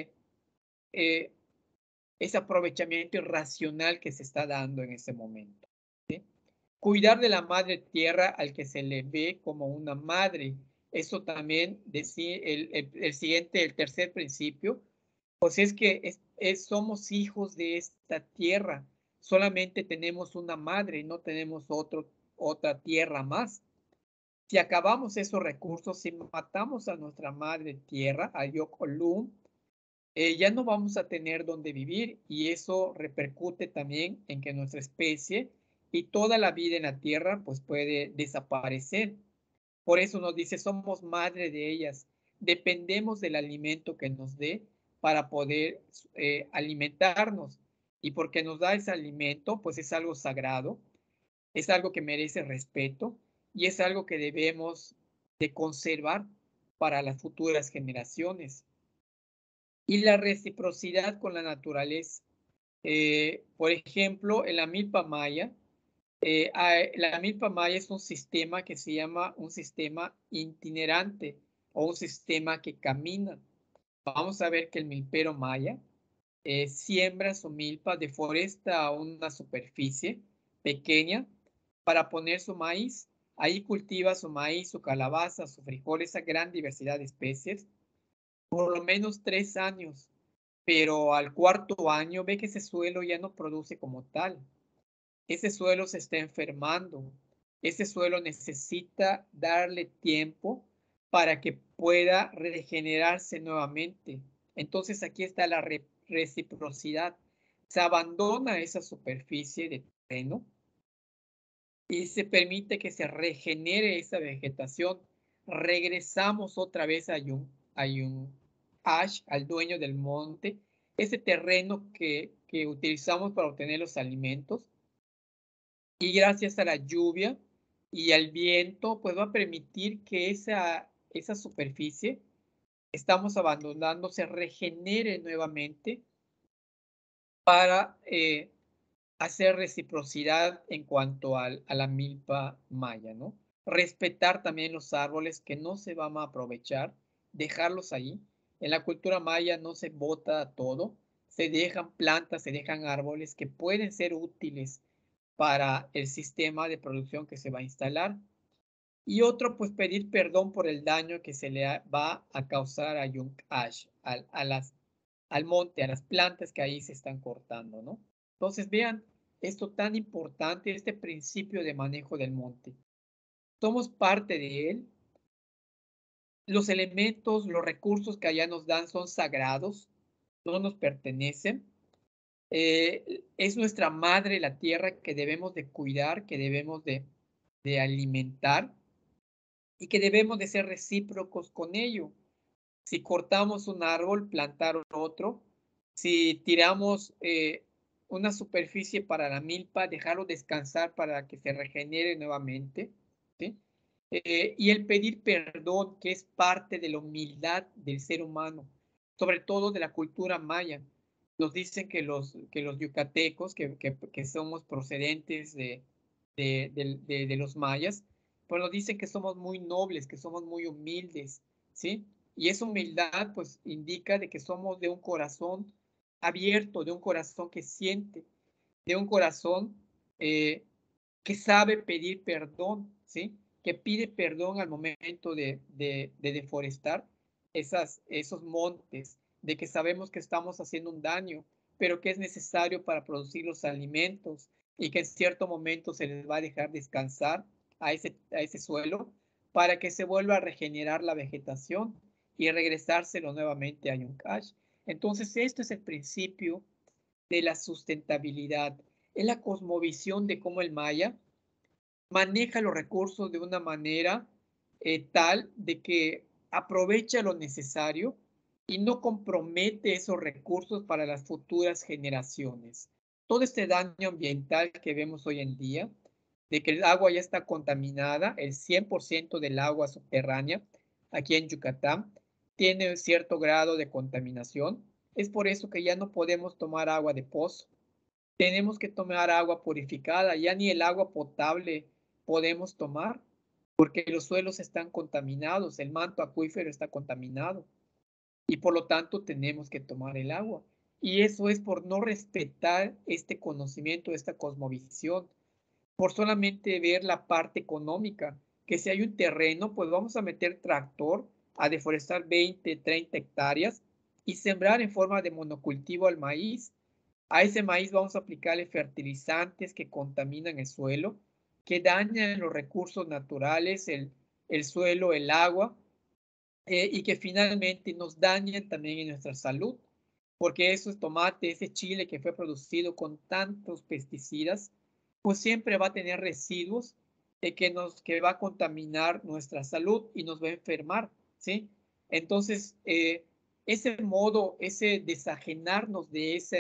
S1: eh, ese aprovechamiento irracional que se está dando en ese momento, ¿sí? Cuidar de la madre tierra al que se le ve como una madre. Eso también decía el siguiente, el tercer principio, pues es que somos hijos de esta tierra. Solamente tenemos una madre, no tenemos otra tierra más. Si acabamos esos recursos, si matamos a nuestra madre tierra, a Yocolum, ya no vamos a tener donde vivir y eso repercute también en que nuestra especie y toda la vida en la tierra pues puede desaparecer. Por eso nos dice, somos madre de ellas, dependemos del alimento que nos dé para poder alimentarnos y porque nos da ese alimento pues es algo sagrado, es algo que merece respeto y es algo que debemos de conservar para las futuras generaciones. Y la reciprocidad con la naturaleza. Por ejemplo, en la milpa maya, la milpa maya es un sistema que se llama un sistema itinerante o un sistema que camina. Vamos a ver que el milpero maya siembra su milpa, deforesta una superficie pequeña para poner su maíz. Ahí cultiva su maíz, su calabaza, su frijol, esa gran diversidad de especies, por lo menos 3 años. Pero al cuarto año ve que ese suelo ya no produce como tal. Ese suelo se está enfermando. Ese suelo necesita darle tiempo para que pueda regenerarse nuevamente. Entonces aquí está la reciprocidad. Se abandona esa superficie de terreno y se permite que se regenere esa vegetación. Regresamos otra vez a Yun Ash, al dueño del monte, ese terreno que utilizamos para obtener los alimentos, y gracias a la lluvia y al viento, pues va a permitir que esa superficie que estamos abandonando se regenere nuevamente para hacer reciprocidad en cuanto a la milpa maya, ¿no? Respetar también los árboles que no se van a aprovechar, dejarlos ahí. En la cultura maya no se bota todo, se dejan plantas, se dejan árboles que pueden ser útiles para el sistema de producción que se va a instalar. Y otro, pues pedir perdón por el daño que se le va a causar a Yunkash, al monte, a las plantas que ahí se están cortando, ¿no? Entonces, vean esto tan importante, este principio de manejo del monte. Somos parte de él. Los elementos, los recursos que allá nos dan son sagrados, no nos pertenecen. Es nuestra madre la tierra que debemos de cuidar, que debemos de alimentar y que debemos de ser recíprocos con ello. Si cortamos un árbol, plantar otro. Si tiramos una superficie para la milpa, dejarlo descansar para que se regenere nuevamente, ¿sí? Y el pedir perdón, que es parte de la humildad del ser humano, sobre todo de la cultura maya. Nos dicen que los yucatecos, que somos procedentes de los mayas, pues nos dicen que somos muy nobles, que somos muy humildes, ¿sí? Y esa humildad pues indica de que somos de un corazón abierto, de un corazón que siente, de un corazón que sabe pedir perdón, ¿sí? Que pide perdón al momento de deforestar esos montes, de que sabemos que estamos haciendo un daño, pero que es necesario para producir los alimentos y que en cierto momento se les va a dejar descansar a ese suelo para que se vuelva a regenerar la vegetación y regresárselo nuevamente a Yuncash. Entonces, esto es el principio de la sustentabilidad. Es la cosmovisión de cómo el maya maneja los recursos de una manera tal de que aprovecha lo necesario y no compromete esos recursos para las futuras generaciones. Todo este daño ambiental que vemos hoy en día, de que el agua ya está contaminada, el 100% del agua subterránea aquí en Yucatán tiene un cierto grado de contaminación. Es por eso que ya no podemos tomar agua de pozo. Tenemos que tomar agua purificada, ya ni el agua potable podemos tomar porque los suelos están contaminados, el manto acuífero está contaminado y por lo tanto tenemos que tomar el agua. Y eso es por no respetar este conocimiento, esta cosmovisión, por solamente ver la parte económica, que si hay un terreno, pues vamos a meter tractor a deforestar 20, 30 hectáreas y sembrar en forma de monocultivo al maíz. A ese maíz vamos a aplicarle fertilizantes que contaminan el suelo, que dañan los recursos naturales, el suelo, el agua, y que finalmente nos dañan también en nuestra salud, porque esos tomates, ese chile que fue producido con tantos pesticidas, pues siempre va a tener residuos que va a contaminar nuestra salud y nos va a enfermar, ¿sí? Entonces, ese modo, ese desajenarnos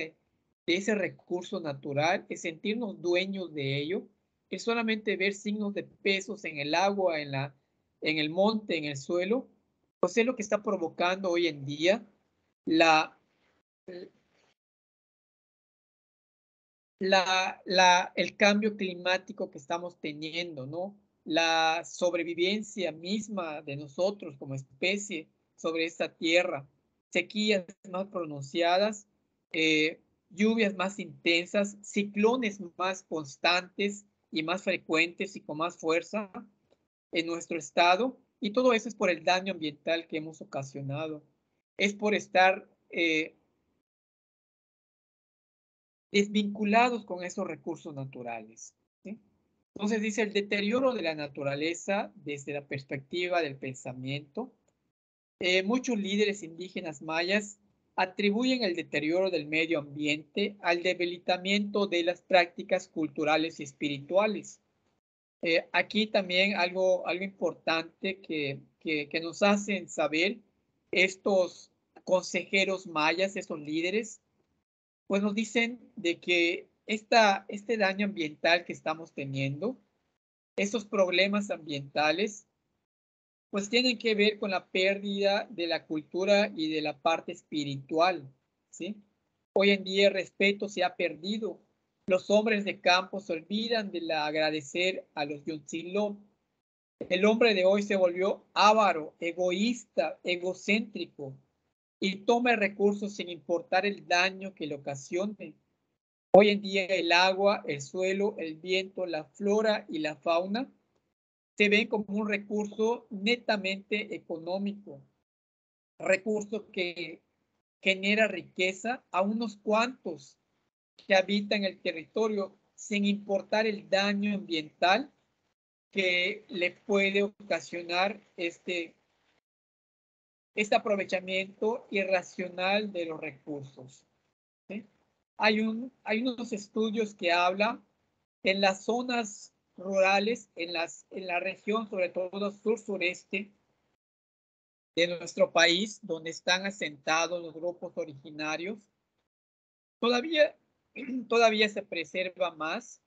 S1: de ese recurso natural, es sentirnos dueños de ello, es solamente ver signos de pesos en el agua, en el monte, en el suelo, pues es lo que está provocando hoy en día la, el cambio climático que estamos teniendo, ¿no? La sobrevivencia misma de nosotros como especie sobre esta tierra, sequías más pronunciadas, lluvias más intensas, ciclones más constantes y más frecuentes y con más fuerza en nuestro estado, y todo eso es por el daño ambiental que hemos ocasionado. Es por estar desvinculados con esos recursos naturales, ¿sí? Entonces dice el deterioro de la naturaleza desde la perspectiva del pensamiento. Muchos líderes indígenas mayas atribuyen el deterioro del medio ambiente al debilitamiento de las prácticas culturales y espirituales. Aquí también algo importante que nos hacen saber estos consejeros mayas, esos líderes, pues nos dicen de que este daño ambiental que estamos teniendo, esos problemas ambientales, pues tienen que ver con la pérdida de la cultura y de la parte espiritual, ¿sí? Hoy en día el respeto se ha perdido. Los hombres de campo se olvidan de agradecer a los Yuntzilop. El hombre de hoy se volvió avaro, egoísta, egocéntrico y toma recursos sin importar el daño que le ocasione. Hoy en día el agua, el suelo, el viento, la flora y la fauna se ven como un recurso netamente económico, recurso que genera riqueza a unos cuantos que habitan el territorio sin importar el daño ambiental que le puede ocasionar este aprovechamiento irracional de los recursos, ¿sí? Hay unos estudios que hablan en las zonas rurales, en la región, sobre todo sur-sureste de nuestro país, donde están asentados los grupos originarios, todavía, todavía se preserva más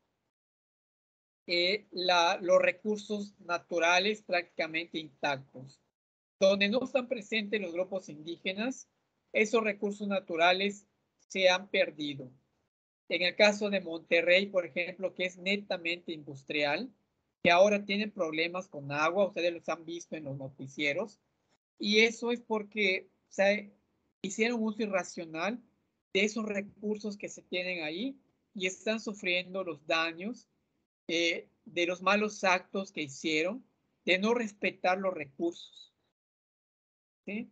S1: los recursos naturales prácticamente intactos. Donde no están presentes los grupos indígenas, esos recursos naturales se han perdido. En el caso de Monterrey, por ejemplo, que es netamente industrial, que ahora tienen problemas con agua, ustedes los han visto en los noticieros, y eso es porque se hicieron uso irracional de esos recursos que se tienen ahí y están sufriendo los daños de los malos actos que hicieron, de no respetar los recursos, ¿sí?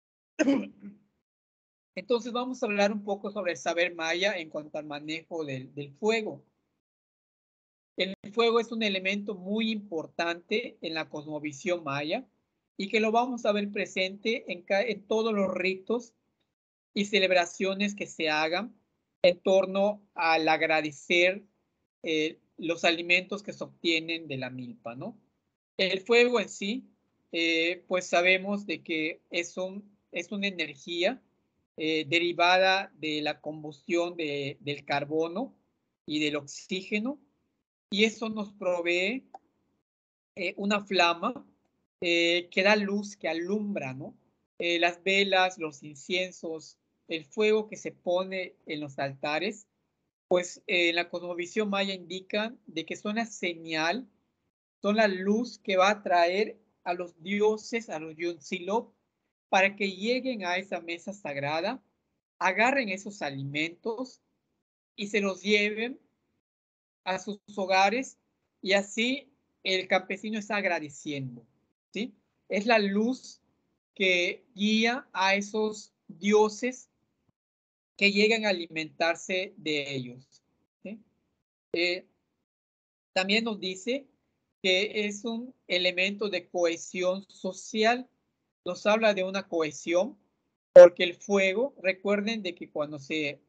S1: Entonces vamos a hablar un poco sobre el saber maya en cuanto al manejo del fuego. El fuego es un elemento muy importante en la cosmovisión maya y que lo vamos a ver presente en todos los ritos y celebraciones que se hagan en torno al agradecer los alimentos que se obtienen de la milpa, ¿no? El fuego en sí, pues sabemos de que es una energía derivada de la combustión del carbono y del oxígeno, y eso nos provee una flama que da luz, que alumbra, ¿no? Las velas, los inciensos, el fuego que se pone en los altares, pues en la cosmovisión maya indican de que son la señal, son la luz que va a traer a los dioses, a los Yuntzilop, para que lleguen a esa mesa sagrada, agarren esos alimentos y se los lleven a sus hogares, y así el campesino está agradeciendo, ¿sí? Es la luz que guía a esos dioses que llegan a alimentarse de ellos, ¿sí? Eh, También nos dice que es un elemento de cohesión social, nos habla de una cohesión, porque el fuego, recuerden de que cuando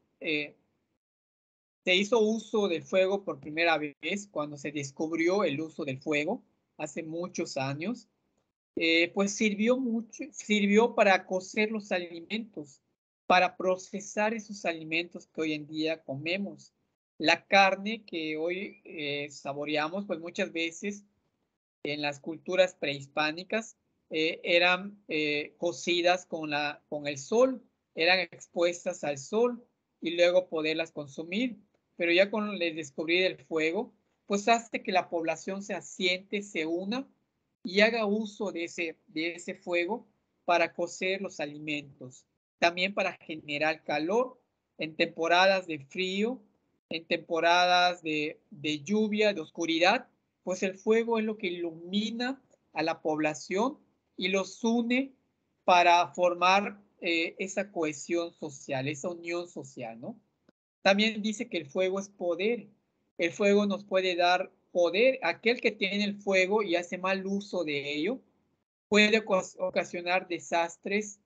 S1: se hizo uso del fuego por primera vez, cuando se descubrió el uso del fuego hace muchos años, pues sirvió para cocer los alimentos, para procesar esos alimentos que hoy en día comemos. La carne que hoy saboreamos, pues muchas veces en las culturas prehispánicas eran cocidas con el sol, eran expuestas al sol y luego poderlas consumir. Pero ya con el descubrir el fuego, pues hace que la población se asiente, se una y haga uso de ese fuego para cocer los alimentos. También para generar calor en temporadas de frío, en temporadas de lluvia, de oscuridad, pues el fuego es lo que ilumina a la población y los une para formar esa cohesión social, esa unión social, ¿no? También dice que el fuego es poder. El fuego nos puede dar poder. Aquel que tiene el fuego y hace mal uso de ello puede ocasionar desastres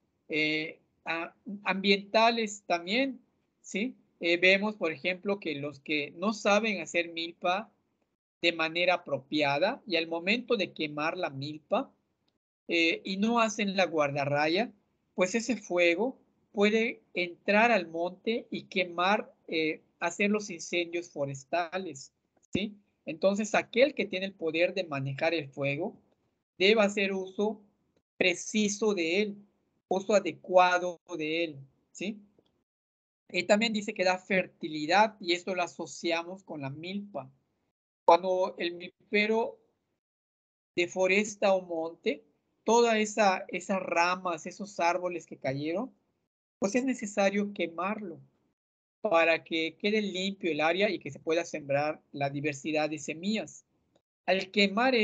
S1: ambientales también, ¿sí? Vemos, por ejemplo, que los que no saben hacer milpa de manera apropiada y al momento de quemar la milpa y no hacen la guardarraya, pues ese fuego puede entrar al monte y quemar, hacer los incendios forestales, ¿sí? Entonces, aquel que tiene el poder de manejar el fuego debe hacer uso preciso de él, uso adecuado de él, ¿sí? Y también dice que da fertilidad y esto lo asociamos con la milpa. Cuando el milpero deforesta un monte, todas esas ramas, esos árboles que cayeron, pues es necesario quemarlo para que quede limpio el área y que se pueda sembrar la diversidad de semillas. Al quemar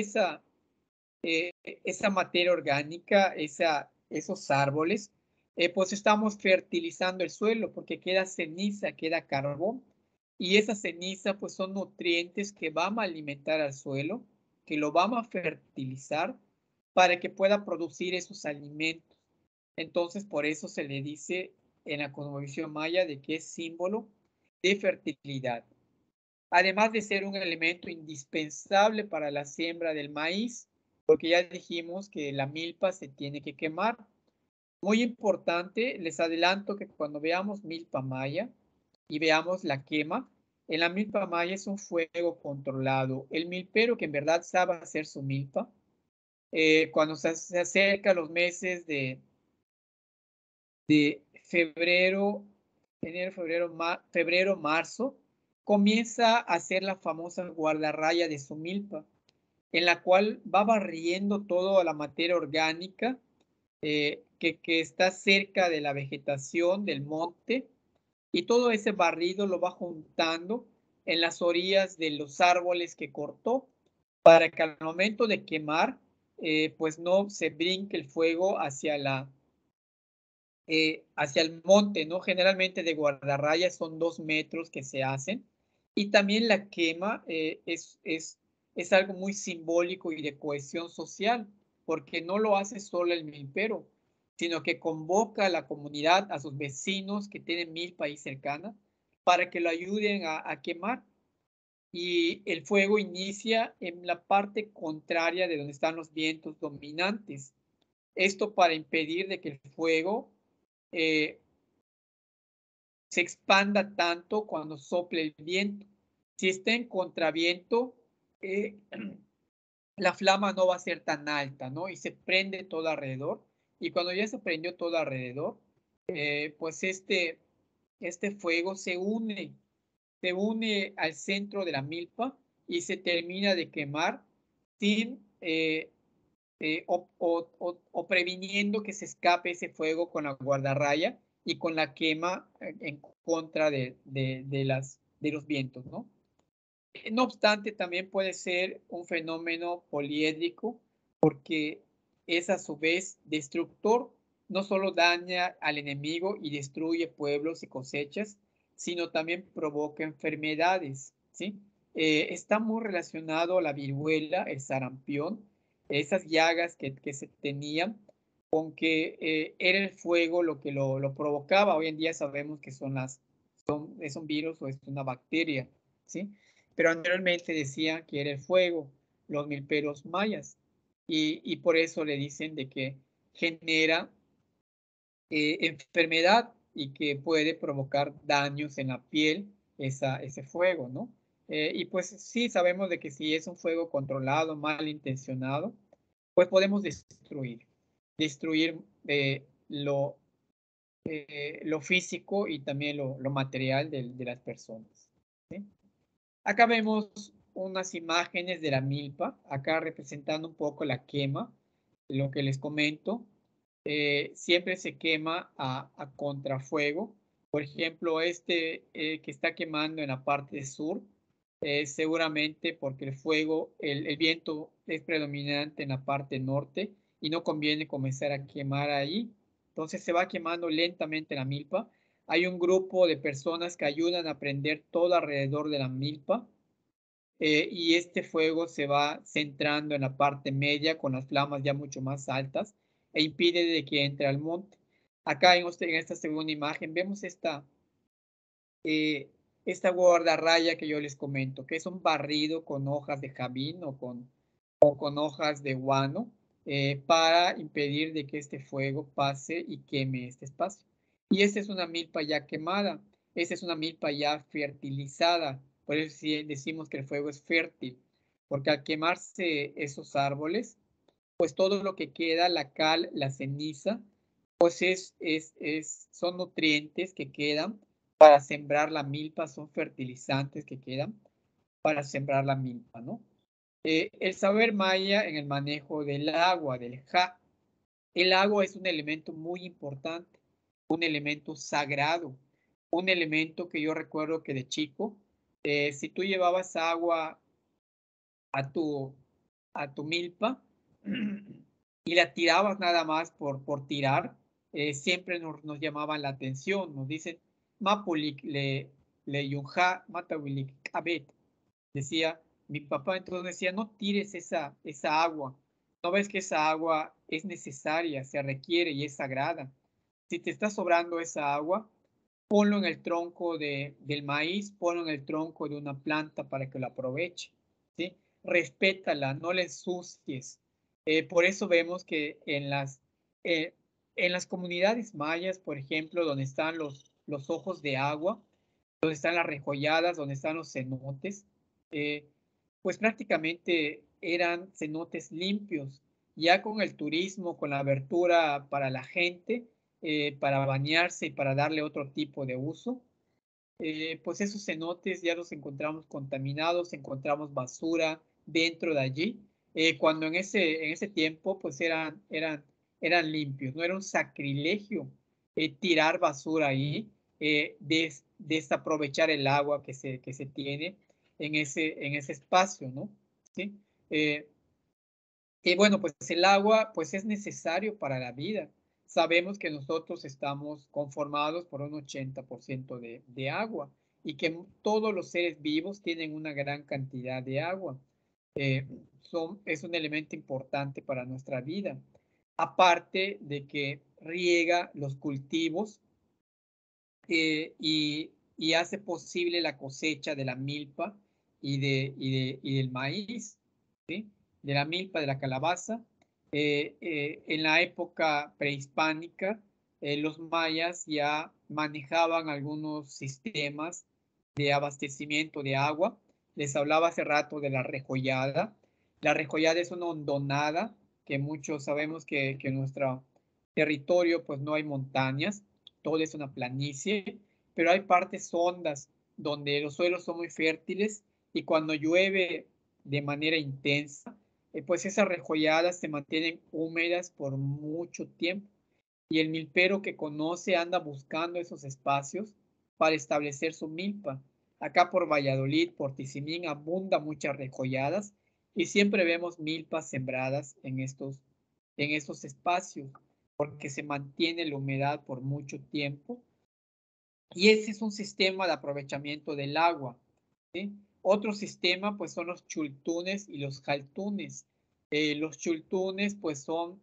S1: esa materia orgánica, esos árboles, pues estamos fertilizando el suelo porque queda ceniza, queda carbón. Y esa ceniza pues son nutrientes que vamos a alimentar al suelo, que lo vamos a fertilizar para que pueda producir esos alimentos. Entonces por eso se le dice en la cosmovisión maya de que es símbolo de fertilidad. Además de ser un elemento indispensable para la siembra del maíz, porque ya dijimos que la milpa se tiene que quemar. Muy importante, les adelanto que cuando veamos milpa maya y veamos la quema, en la milpa maya es un fuego controlado. El milpero que en verdad sabe hacer su milpa, cuando se acerca los meses de febrero, enero, febrero, marzo, comienza a hacer la famosa guardarraya de su milpa, en la cual va barriendo toda la materia orgánica que está cerca de la vegetación del monte y todo ese barrido lo va juntando en las orillas de los árboles que cortó para que al momento de quemar, pues no se brinque el fuego hacia el monte, ¿no? Generalmente de guardarrayas son 2 metros que se hacen y también la quema es algo muy simbólico y de cohesión social, porque no lo hace solo el milpero, sino que convoca a la comunidad, a sus vecinos que tienen milpa ahí cercana, para que lo ayuden a quemar. Y el fuego inicia en la parte contraria de donde están los vientos dominantes. Esto para impedir de que el fuego eh, se expanda tanto cuando sople el viento. Si está en contraviento, eh, la flama no va a ser tan alta, ¿no? Y se prende todo alrededor. Y cuando ya se prendió todo alrededor, pues este fuego se une al centro de la milpa y se termina de quemar sin o previniendo que se escape ese fuego con la guardarraya y con la quema en contra de los vientos, ¿no? No obstante, también puede ser un fenómeno poliédrico porque es a su vez destructor, no solo daña al enemigo y destruye pueblos y cosechas, sino también provoca enfermedades, ¿sí? Está muy relacionado a la viruela, el sarampión, esas llagas que se tenían, con que era el fuego lo que lo provocaba. Hoy en día sabemos que es un virus o es una bacteria, ¿sí? Pero anteriormente decían que era el fuego, los milperos mayas, y por eso le dicen de que genera enfermedad y que puede provocar daños en la piel ese fuego, ¿no? Y pues sí, sabemos de que si es un fuego controlado, mal intencionado, pues podemos destruir lo físico y también lo material de las personas, ¿sí? Acá vemos unas imágenes de la milpa, acá representando un poco la quema, lo que les comento. Siempre se quema a contrafuego. Por ejemplo, que está quemando en la parte sur, seguramente porque el viento es predominante en la parte norte y no conviene comenzar a quemar ahí. Entonces se va quemando lentamente la milpa. Hay un grupo de personas que ayudan a prender todo alrededor de la milpa y este fuego se va centrando en la parte media con las flamas ya mucho más altas e impide de que entre al monte. Acá en esta segunda imagen vemos eh, esta guardarraya que yo les comento, que es un barrido con hojas de jabín o con hojas de guano. para impedir de que este fuego pase y queme este espacio. Y esta es una milpa ya quemada, esta es una milpa ya fertilizada, por eso sí decimos que el fuego es fértil, porque al quemarse esos árboles, pues todo lo que queda, la cal, la ceniza, pues son nutrientes que quedan para sembrar la milpa, son fertilizantes que quedan para sembrar la milpa, ¿no? El saber maya en el manejo del agua, del ja. El agua es un elemento muy importante, un elemento sagrado, un elemento que yo recuerdo que de chico, si tú llevabas agua a tu milpa y la tirabas nada más por tirar, siempre nos llamaban la atención, nos dicen, Mapulik le yunja matawilik abet. Decía, mi papá entonces decía, no tires esa agua, no ves que esa agua es necesaria, se requiere y es sagrada. Si te está sobrando esa agua, ponlo en el tronco del maíz, ponlo en el tronco de una planta para que lo aproveche, ¿sí? Respétala, no la ensucies. Por eso vemos que eh, en las comunidades mayas, por ejemplo, donde están los ojos de agua, donde están las rejolladas, donde están los cenotes, eh, pues prácticamente eran cenotes limpios. Ya con el turismo, con la abertura para la gente, para bañarse y para darle otro tipo de uso, pues esos cenotes ya los encontramos contaminados, encontramos basura dentro de allí, cuando en ese tiempo pues eran limpios, no era un sacrilegio tirar basura ahí, desaprovechar el agua que se tiene en ese espacio, ¿no? ¿Sí? Eh, y bueno, pues el agua pues es necesario para la vida. Sabemos que nosotros estamos conformados por un 80% de agua y que todos los seres vivos tienen una gran cantidad de agua. Eh, es un elemento importante para nuestra vida. Aparte de que riega los cultivos y hace posible la cosecha de la milpa y del maíz, ¿sí? De la milpa, de la calabaza. En la época prehispánica, los mayas ya manejaban algunos sistemas de abastecimiento de agua. Les hablaba hace rato de la rejollada. La rejollada es una hondonada que muchos sabemos que en nuestro territorio pues no hay montañas, todo es una planicie, pero hay partes hondas donde los suelos son muy fértiles y cuando llueve de manera intensa, pues esas rejolladas se mantienen húmedas por mucho tiempo. Y el milpero que conoce anda buscando esos espacios para establecer su milpa. Acá por Valladolid, por Tizimín, abunda muchas rejolladas y siempre vemos milpas sembradas en estos espacios porque se mantiene la humedad por mucho tiempo. Y ese es un sistema de aprovechamiento del agua, ¿sí? Otro sistema, pues, son los chultunes y los jaltunes. Los chultunes, pues,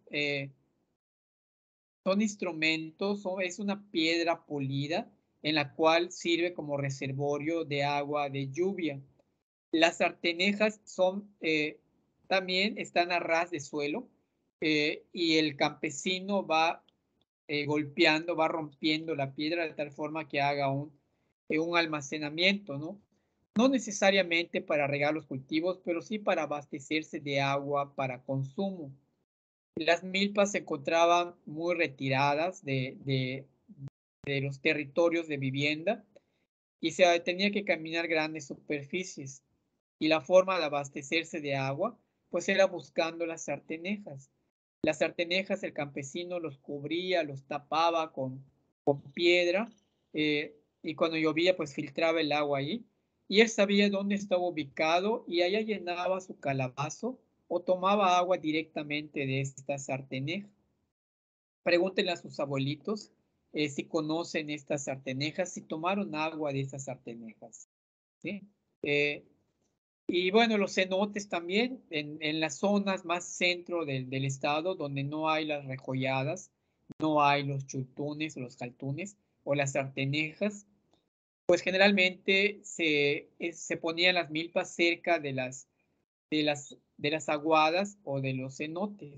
S1: son instrumentos, es una piedra polida en la cual sirve como reservorio de agua de lluvia. Las artenejas también están a ras de suelo y el campesino va golpeando, va rompiendo la piedra de tal forma que haga un almacenamiento, ¿no? No necesariamente para regar los cultivos, pero sí para abastecerse de agua para consumo. Las milpas se encontraban muy retiradas de los territorios de vivienda y se tenía que caminar grandes superficies. Y la forma de abastecerse de agua, pues era buscando las sartenejas. Las sartenejas el campesino los cubría, los tapaba con piedra y cuando llovía pues filtraba el agua ahí y él sabía dónde estaba ubicado y allá llenaba su calabazo o tomaba agua directamente de esta sarteneja. Pregúntenle a sus abuelitos si conocen estas sartenejas, si tomaron agua de estas sartenejas, ¿sí? Eh, y bueno, los cenotes también, en las zonas más centro del estado, donde no hay las rejolladas, no hay los chultunes o los jaltunes o las sartenejas, pues generalmente se ponían las milpas cerca de las aguadas o de los cenotes.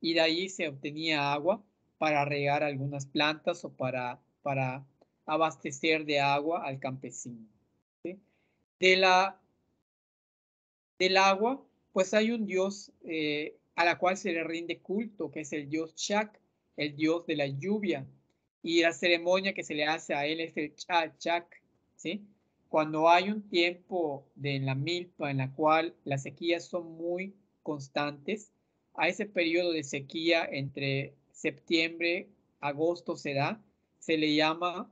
S1: y de ahí se obtenía agua para regar algunas plantas o para abastecer de agua al campesino. ¿Sí? De la, del agua, pues hay un dios a la cual se le rinde culto, que es el dios Chak, el dios de la lluvia. Y la ceremonia que se le hace a él es el Chak, ¿sí? Cuando hay un tiempo de la milpa en la cual las sequías son muy constantes, a ese periodo de sequía entre septiembre, agosto se da, se le llama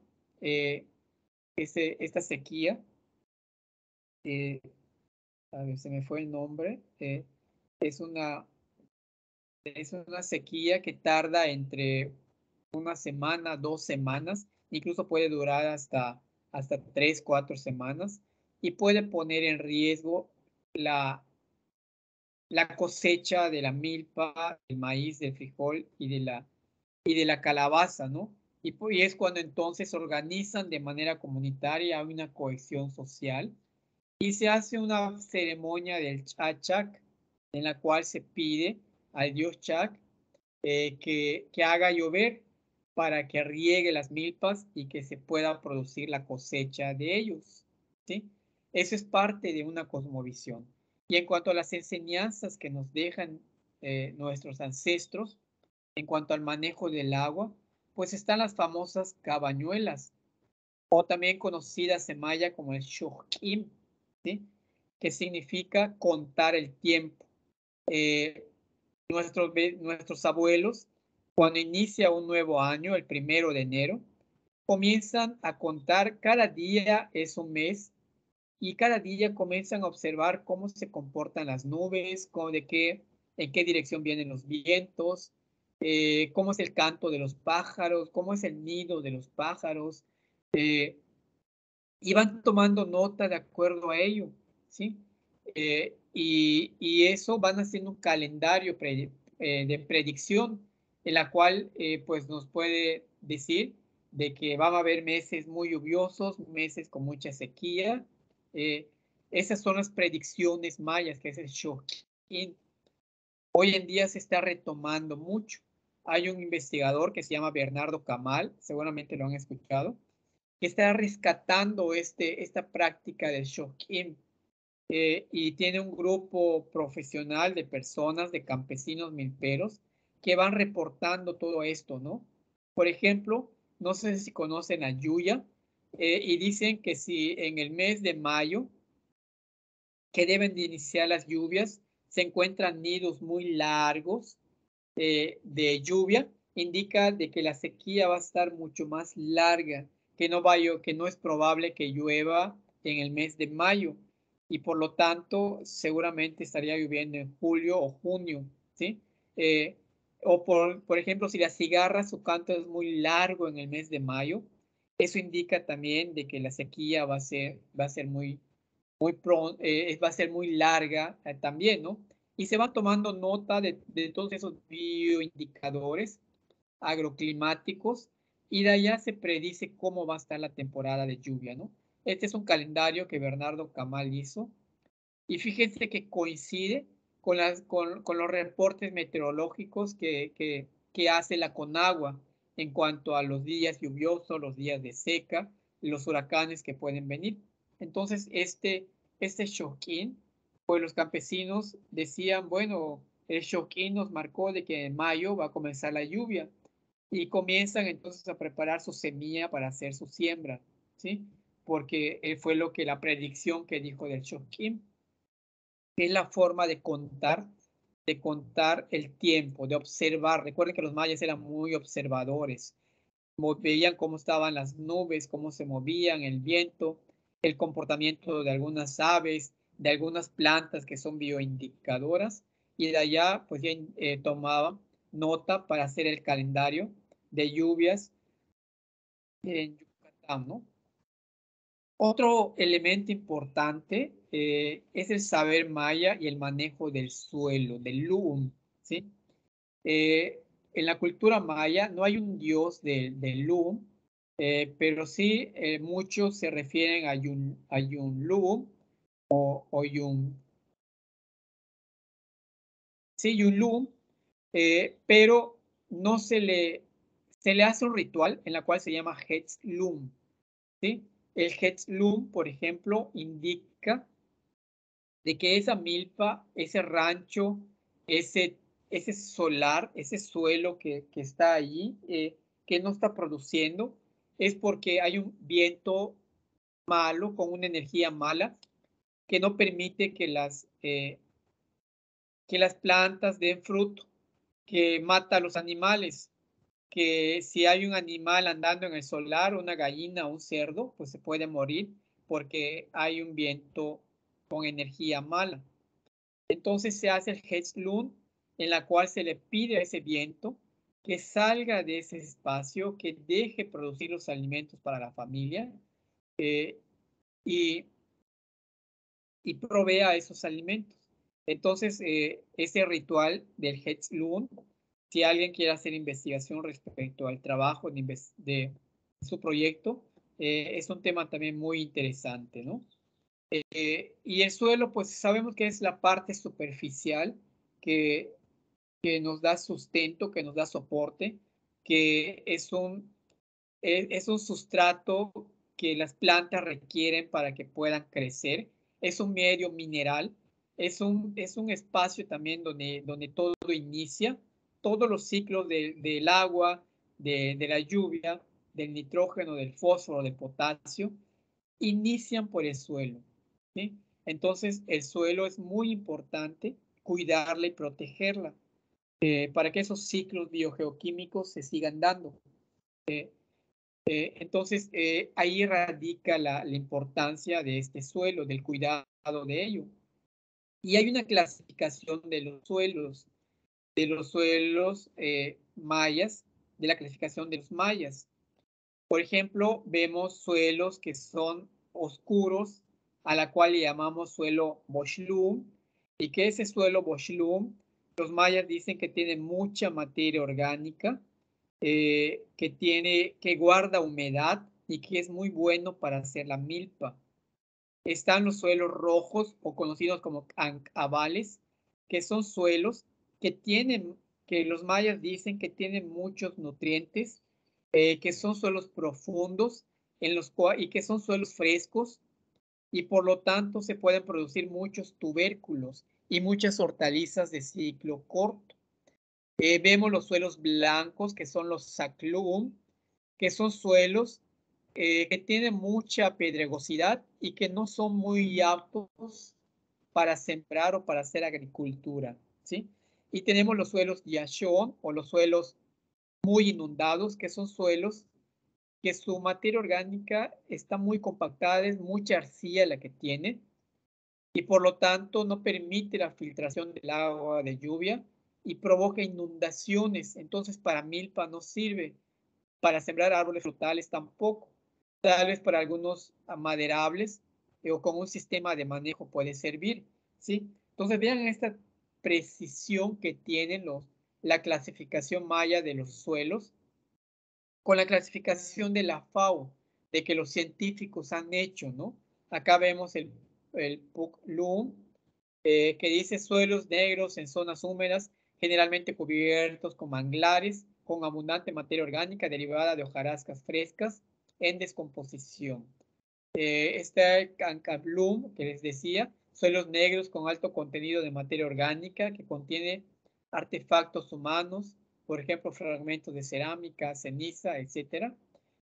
S1: esta sequía, eh, a ver, se me fue el nombre, es una, es una sequía que tarda entre una semana, 2 semanas, incluso puede durar hasta 3, 4 semanas y puede poner en riesgo la, la cosecha de la milpa, del maíz, del frijol y de la calabaza, ¿no? Y es cuando entonces organizan de manera comunitaria una cohesión social y se hace una ceremonia del Chak en la cual se pide al dios Chak que haga llover para que riegue las milpas y que se pueda producir la cosecha de ellos. ¿Sí? Eso es parte de una cosmovisión. Y en cuanto a las enseñanzas que nos dejan nuestros ancestros, en cuanto al manejo del agua, pues están las famosas cabañuelas, o también conocidas en maya como el shokim, ¿sí? Que significa contar el tiempo. Eh, nuestros abuelos, cuando inicia un nuevo año, el 1 de enero, comienzan a contar cada día es un mes y cada día comienzan a observar cómo se comportan las nubes, en qué dirección vienen los vientos, cómo es el canto de los pájaros, cómo es el nido de los pájaros, eh, y van tomando nota de acuerdo a ello, ¿sí? Y eso van haciendo un calendario de predicción en la cual pues nos puede decir de que van a haber meses muy lluviosos, meses con mucha sequía. Eh, Esas son las predicciones mayas, que es el Shokín. Hoy en día se está retomando mucho. Hay un investigador que se llama Bernardo Camal, seguramente lo han escuchado, que está rescatando esta práctica del Shokim y tiene un grupo profesional de personas, de campesinos milperos, que van reportando todo esto, ¿no? Por ejemplo, no sé si conocen a Yuya, y dicen que si en el mes de mayo, que deben de iniciar las lluvias, se encuentran nidos muy largos de lluvia, indica de que la sequía va a estar mucho más larga, que no es probable que llueva en el mes de mayo y por lo tanto seguramente estaría lloviendo en julio o junio, ¿sí? O por ejemplo, si la cigarra, su canto es muy largo en el mes de mayo, eso indica también de que la sequía va a ser muy pronto, va a ser muy larga también, ¿no? Y se va tomando nota de todos esos bioindicadores agroclimáticos y de allá se predice cómo va a estar la temporada de lluvia, ¿no? Este es un calendario que Bernardo Camal hizo y fíjense que coincide con los reportes meteorológicos que hace la Conagua en cuanto a los días lluviosos, los días de seca, los huracanes que pueden venir. Entonces, este Shoquín, pues los campesinos decían, bueno, el Shoquín nos marcó de que en mayo va a comenzar la lluvia y comienzan entonces a preparar su semilla para hacer su siembra, ¿sí? Porque fue la predicción que dijo del Shoquín, que es la forma de contar el tiempo, de observar. Recuerden que los mayas eran muy observadores, veían cómo estaban las nubes, cómo se movían, el viento, el comportamiento de algunas aves, de algunas plantas que son bioindicadoras, y de allá pues ya tomaban nota para hacer el calendario de lluvias en Yucatán, ¿no? Otro elemento importante es el saber maya y el manejo del suelo, del lum, ¿sí? Eh, en la cultura maya no hay un dios del lum, pero sí muchos se refieren a Yunlum o Yun, sí, Yunlum, pero no se le hace un ritual en la cual se llama Hetzlum, ¿sí? El Hetzlum, por ejemplo, indica de que esa milpa, ese rancho, ese, ese solar, ese suelo que está allí, que no está produciendo, es porque hay un viento malo, con una energía mala, que no permite que las plantas den fruto, que mata a los animales, que si hay un animal andando en el solar, una gallina o un cerdo, pues se puede morir porque hay un viento con energía mala. Entonces se hace el Hetzlum, en la cual se le pide a ese viento que salga de ese espacio, que deje producir los alimentos para la familia, eh, y, y provea esos alimentos. Entonces, ese ritual del Hetzlum, si alguien quiere hacer investigación respecto al trabajo de su proyecto, es un tema también muy interesante, ¿no? Y el suelo, pues sabemos que es la parte superficial que, que nos da sustento, que nos da soporte, que es un sustrato que las plantas requieren para que puedan crecer. Es un medio mineral, es un espacio también donde todo inicia, todos los ciclos del agua, de la lluvia, del nitrógeno, del fósforo, del potasio, inician por el suelo, ¿sí? Entonces, el suelo es muy importante cuidarla y protegerla para que esos ciclos biogeoquímicos se sigan dando. Entonces, ahí radica la importancia de este suelo, del cuidado de ello. Y hay una clasificación de los suelos mayas, de la clasificación de los mayas. Por ejemplo, vemos suelos que son oscuros, a la cual le llamamos suelo Boxlum, y que ese suelo Boxlum, los mayas dicen que tiene mucha materia orgánica, que guarda humedad y que es muy bueno para hacer la milpa. Están los suelos rojos o conocidos como ancavales, que son suelos que tienen, que los mayas dicen que tienen muchos nutrientes, que son suelos profundos y que son suelos frescos y por lo tanto se pueden producir muchos tubérculos y muchas hortalizas de ciclo corto. Vemos los suelos blancos, que son los saclum, que son suelos que tienen mucha pedregosidad y que no son muy aptos para sembrar o para hacer agricultura, ¿sí? Y tenemos los suelos yashon o los suelos muy inundados, que son suelos que su materia orgánica está muy compactada, es mucha arcilla la que tiene y por lo tanto no permite la filtración del agua de lluvia y provoca inundaciones. Entonces para milpa no sirve, para sembrar árboles frutales tampoco, tal vez para algunos maderables o con un sistema de manejo puede servir, ¿sí? Entonces vean esta precisión que tienen la clasificación maya de los suelos con la clasificación de la FAO, de que los científicos han hecho, ¿no? Acá vemos el PUC-LUM, que dice suelos negros en zonas húmedas, generalmente cubiertos con manglares, con abundante materia orgánica derivada de hojarascas frescas en descomposición. Está el Cancablum, que les decía, suelos negros con alto contenido de materia orgánica que contiene artefactos humanos, por ejemplo, fragmentos de cerámica, ceniza, etc.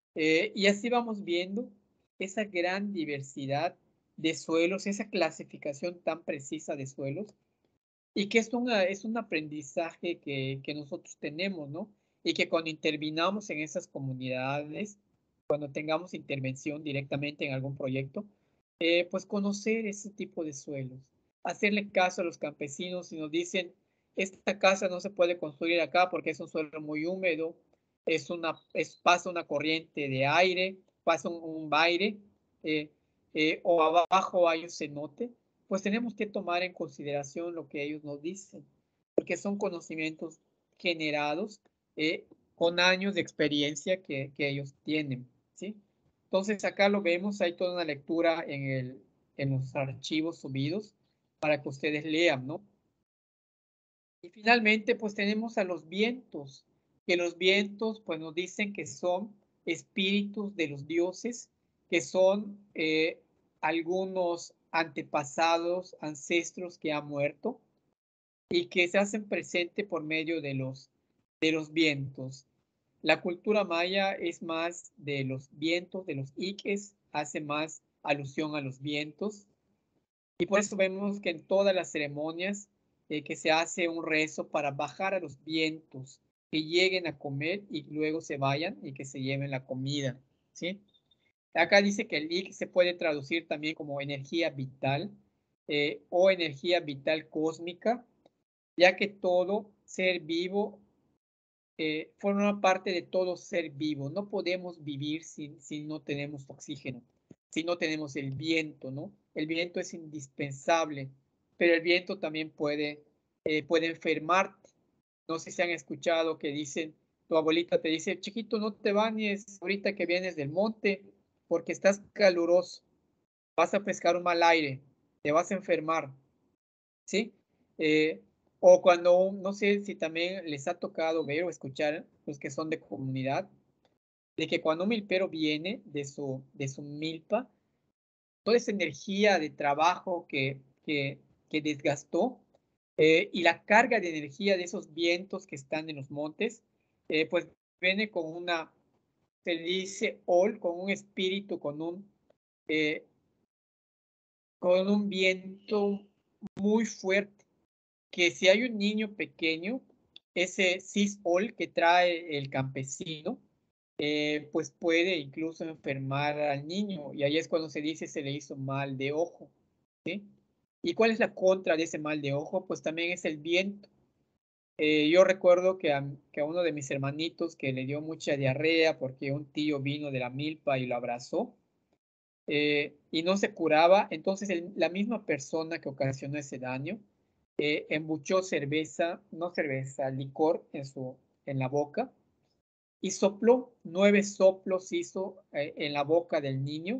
S1: Y así vamos viendo esa gran diversidad de suelos, esa clasificación tan precisa de suelos, y que es un aprendizaje que nosotros tenemos, ¿no? Y que cuando intervinamos en esas comunidades, cuando tengamos intervención directamente en algún proyecto, pues conocer ese tipo de suelos, hacerle caso a los campesinos si nos dicen, esta casa no se puede construir acá porque es un suelo muy húmedo, pasa una corriente de aire, pasa un aire, o abajo hay un cenote, pues tenemos que tomar en consideración lo que ellos nos dicen, porque son conocimientos generados con años de experiencia que ellos tienen, ¿sí? Entonces acá lo vemos, hay toda una lectura en los archivos subidos para que ustedes lean, ¿no? Y finalmente, pues tenemos a los vientos, que los vientos pues nos dicen que son espíritus de los dioses, que son algunos antepasados, ancestros que han muerto y que se hacen presente por medio de los vientos. La cultura maya es más de los vientos, de los iques, hace más alusión a los vientos. Y por eso vemos que en todas las ceremonias que se hace un rezo para bajar a los vientos, que lleguen a comer y luego se vayan y que se lleven la comida, ¿sí? Acá dice que el ik se puede traducir también como energía vital o energía vital cósmica, ya que todo ser vivo forma parte de todo ser vivo. No podemos vivir si no tenemos oxígeno, si no tenemos el viento, ¿no? El viento es indispensable, pero el viento también puede enfermarte. No sé si han escuchado que dicen, tu abuelita te dice, chiquito, no te bañes ahorita que vienes del monte porque estás caluroso, vas a pescar un mal aire, te vas a enfermar, ¿sí? Eh, o cuando, no sé si también les ha tocado ver o escuchar, los que son de comunidad, de que cuando un milpero viene de su milpa, toda esa energía de trabajo que desgastó y la carga de energía de esos vientos que están en los montes, pues viene con una, se dice ol, con un espíritu, eh, con un viento muy fuerte que si hay un niño pequeño, ese cisol que trae el campesino, pues puede incluso enfermar al niño y ahí es cuando se dice se le hizo mal de ojo, ¿sí? ¿Y cuál es la contra de ese mal de ojo? Pues también es el viento. Yo recuerdo que a uno de mis hermanitos que le dio mucha diarrea porque un tío vino de la milpa y lo abrazó y no se curaba, entonces la misma persona que ocasionó ese daño embuchó cerveza, no cerveza, licor en la boca y sopló, 9 soplos hizo en la boca del niño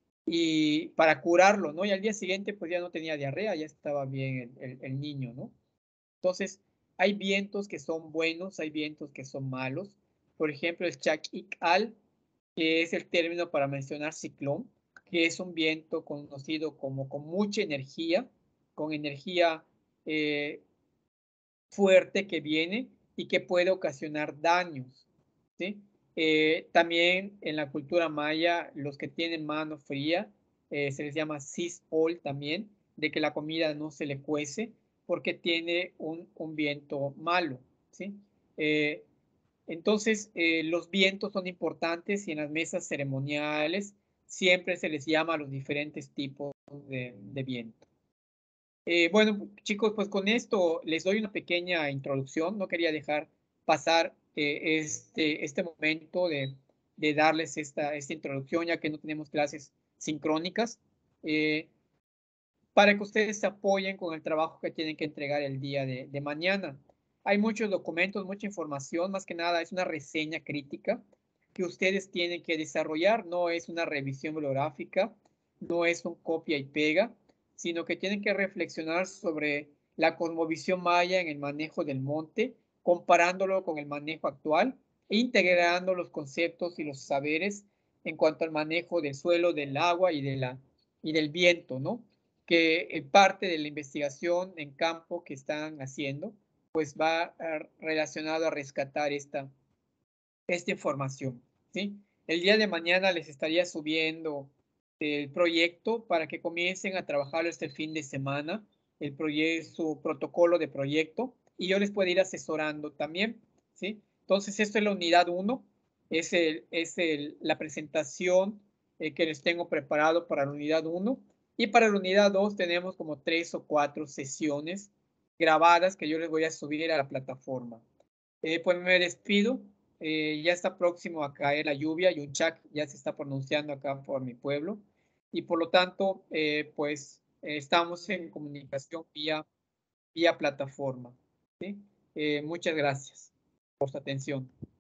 S1: y para curarlo, ¿no? Y al día siguiente pues ya no tenía diarrea, ya estaba bien el niño, ¿no? Entonces, hay vientos que son buenos, hay vientos que son malos. Por ejemplo, el Chac-Ical, que es el término para mencionar ciclón, que es un viento conocido como con mucha energía, con energía eh, fuerte que viene y que puede ocasionar daños, ¿sí? También en la cultura maya, los que tienen mano fría, se les llama cis-ol también, de que la comida no se le cuece porque tiene un viento malo, ¿sí? Eh, entonces, los vientos son importantes y en las mesas ceremoniales siempre se les llama a los diferentes tipos de viento. Bueno, chicos, pues con esto les doy una pequeña introducción. No quería dejar pasar este momento de darles esta introducción, ya que no tenemos clases sincrónicas, eh, para que ustedes se apoyen con el trabajo que tienen que entregar el día de mañana. Hay muchos documentos, mucha información, más que nada es una reseña crítica que ustedes tienen que desarrollar, no es una revisión bibliográfica, no es un copia y pega, sino que tienen que reflexionar sobre la cosmovisión maya en el manejo del monte, comparándolo con el manejo actual, e integrando los conceptos y los saberes en cuanto al manejo del suelo, del agua y del viento, ¿no? Que parte de la investigación en campo que están haciendo, pues va relacionado a rescatar esta información, ¿sí? El día de mañana les estaría subiendo el proyecto para que comiencen a trabajar este fin de semana, su protocolo de proyecto, y yo les puedo ir asesorando también, ¿sí? Entonces, esto es la unidad 1, la presentación que les tengo preparado para la unidad 1, y para la unidad 2 tenemos como 3 o 4 sesiones grabadas que yo les voy a subir a la plataforma. Pues me despido. Ya está próximo a caer la lluvia. Yunchak ya se está pronunciando acá por mi pueblo. Y por lo tanto, pues estamos en comunicación vía plataforma. ¿Sí? Muchas gracias por su atención.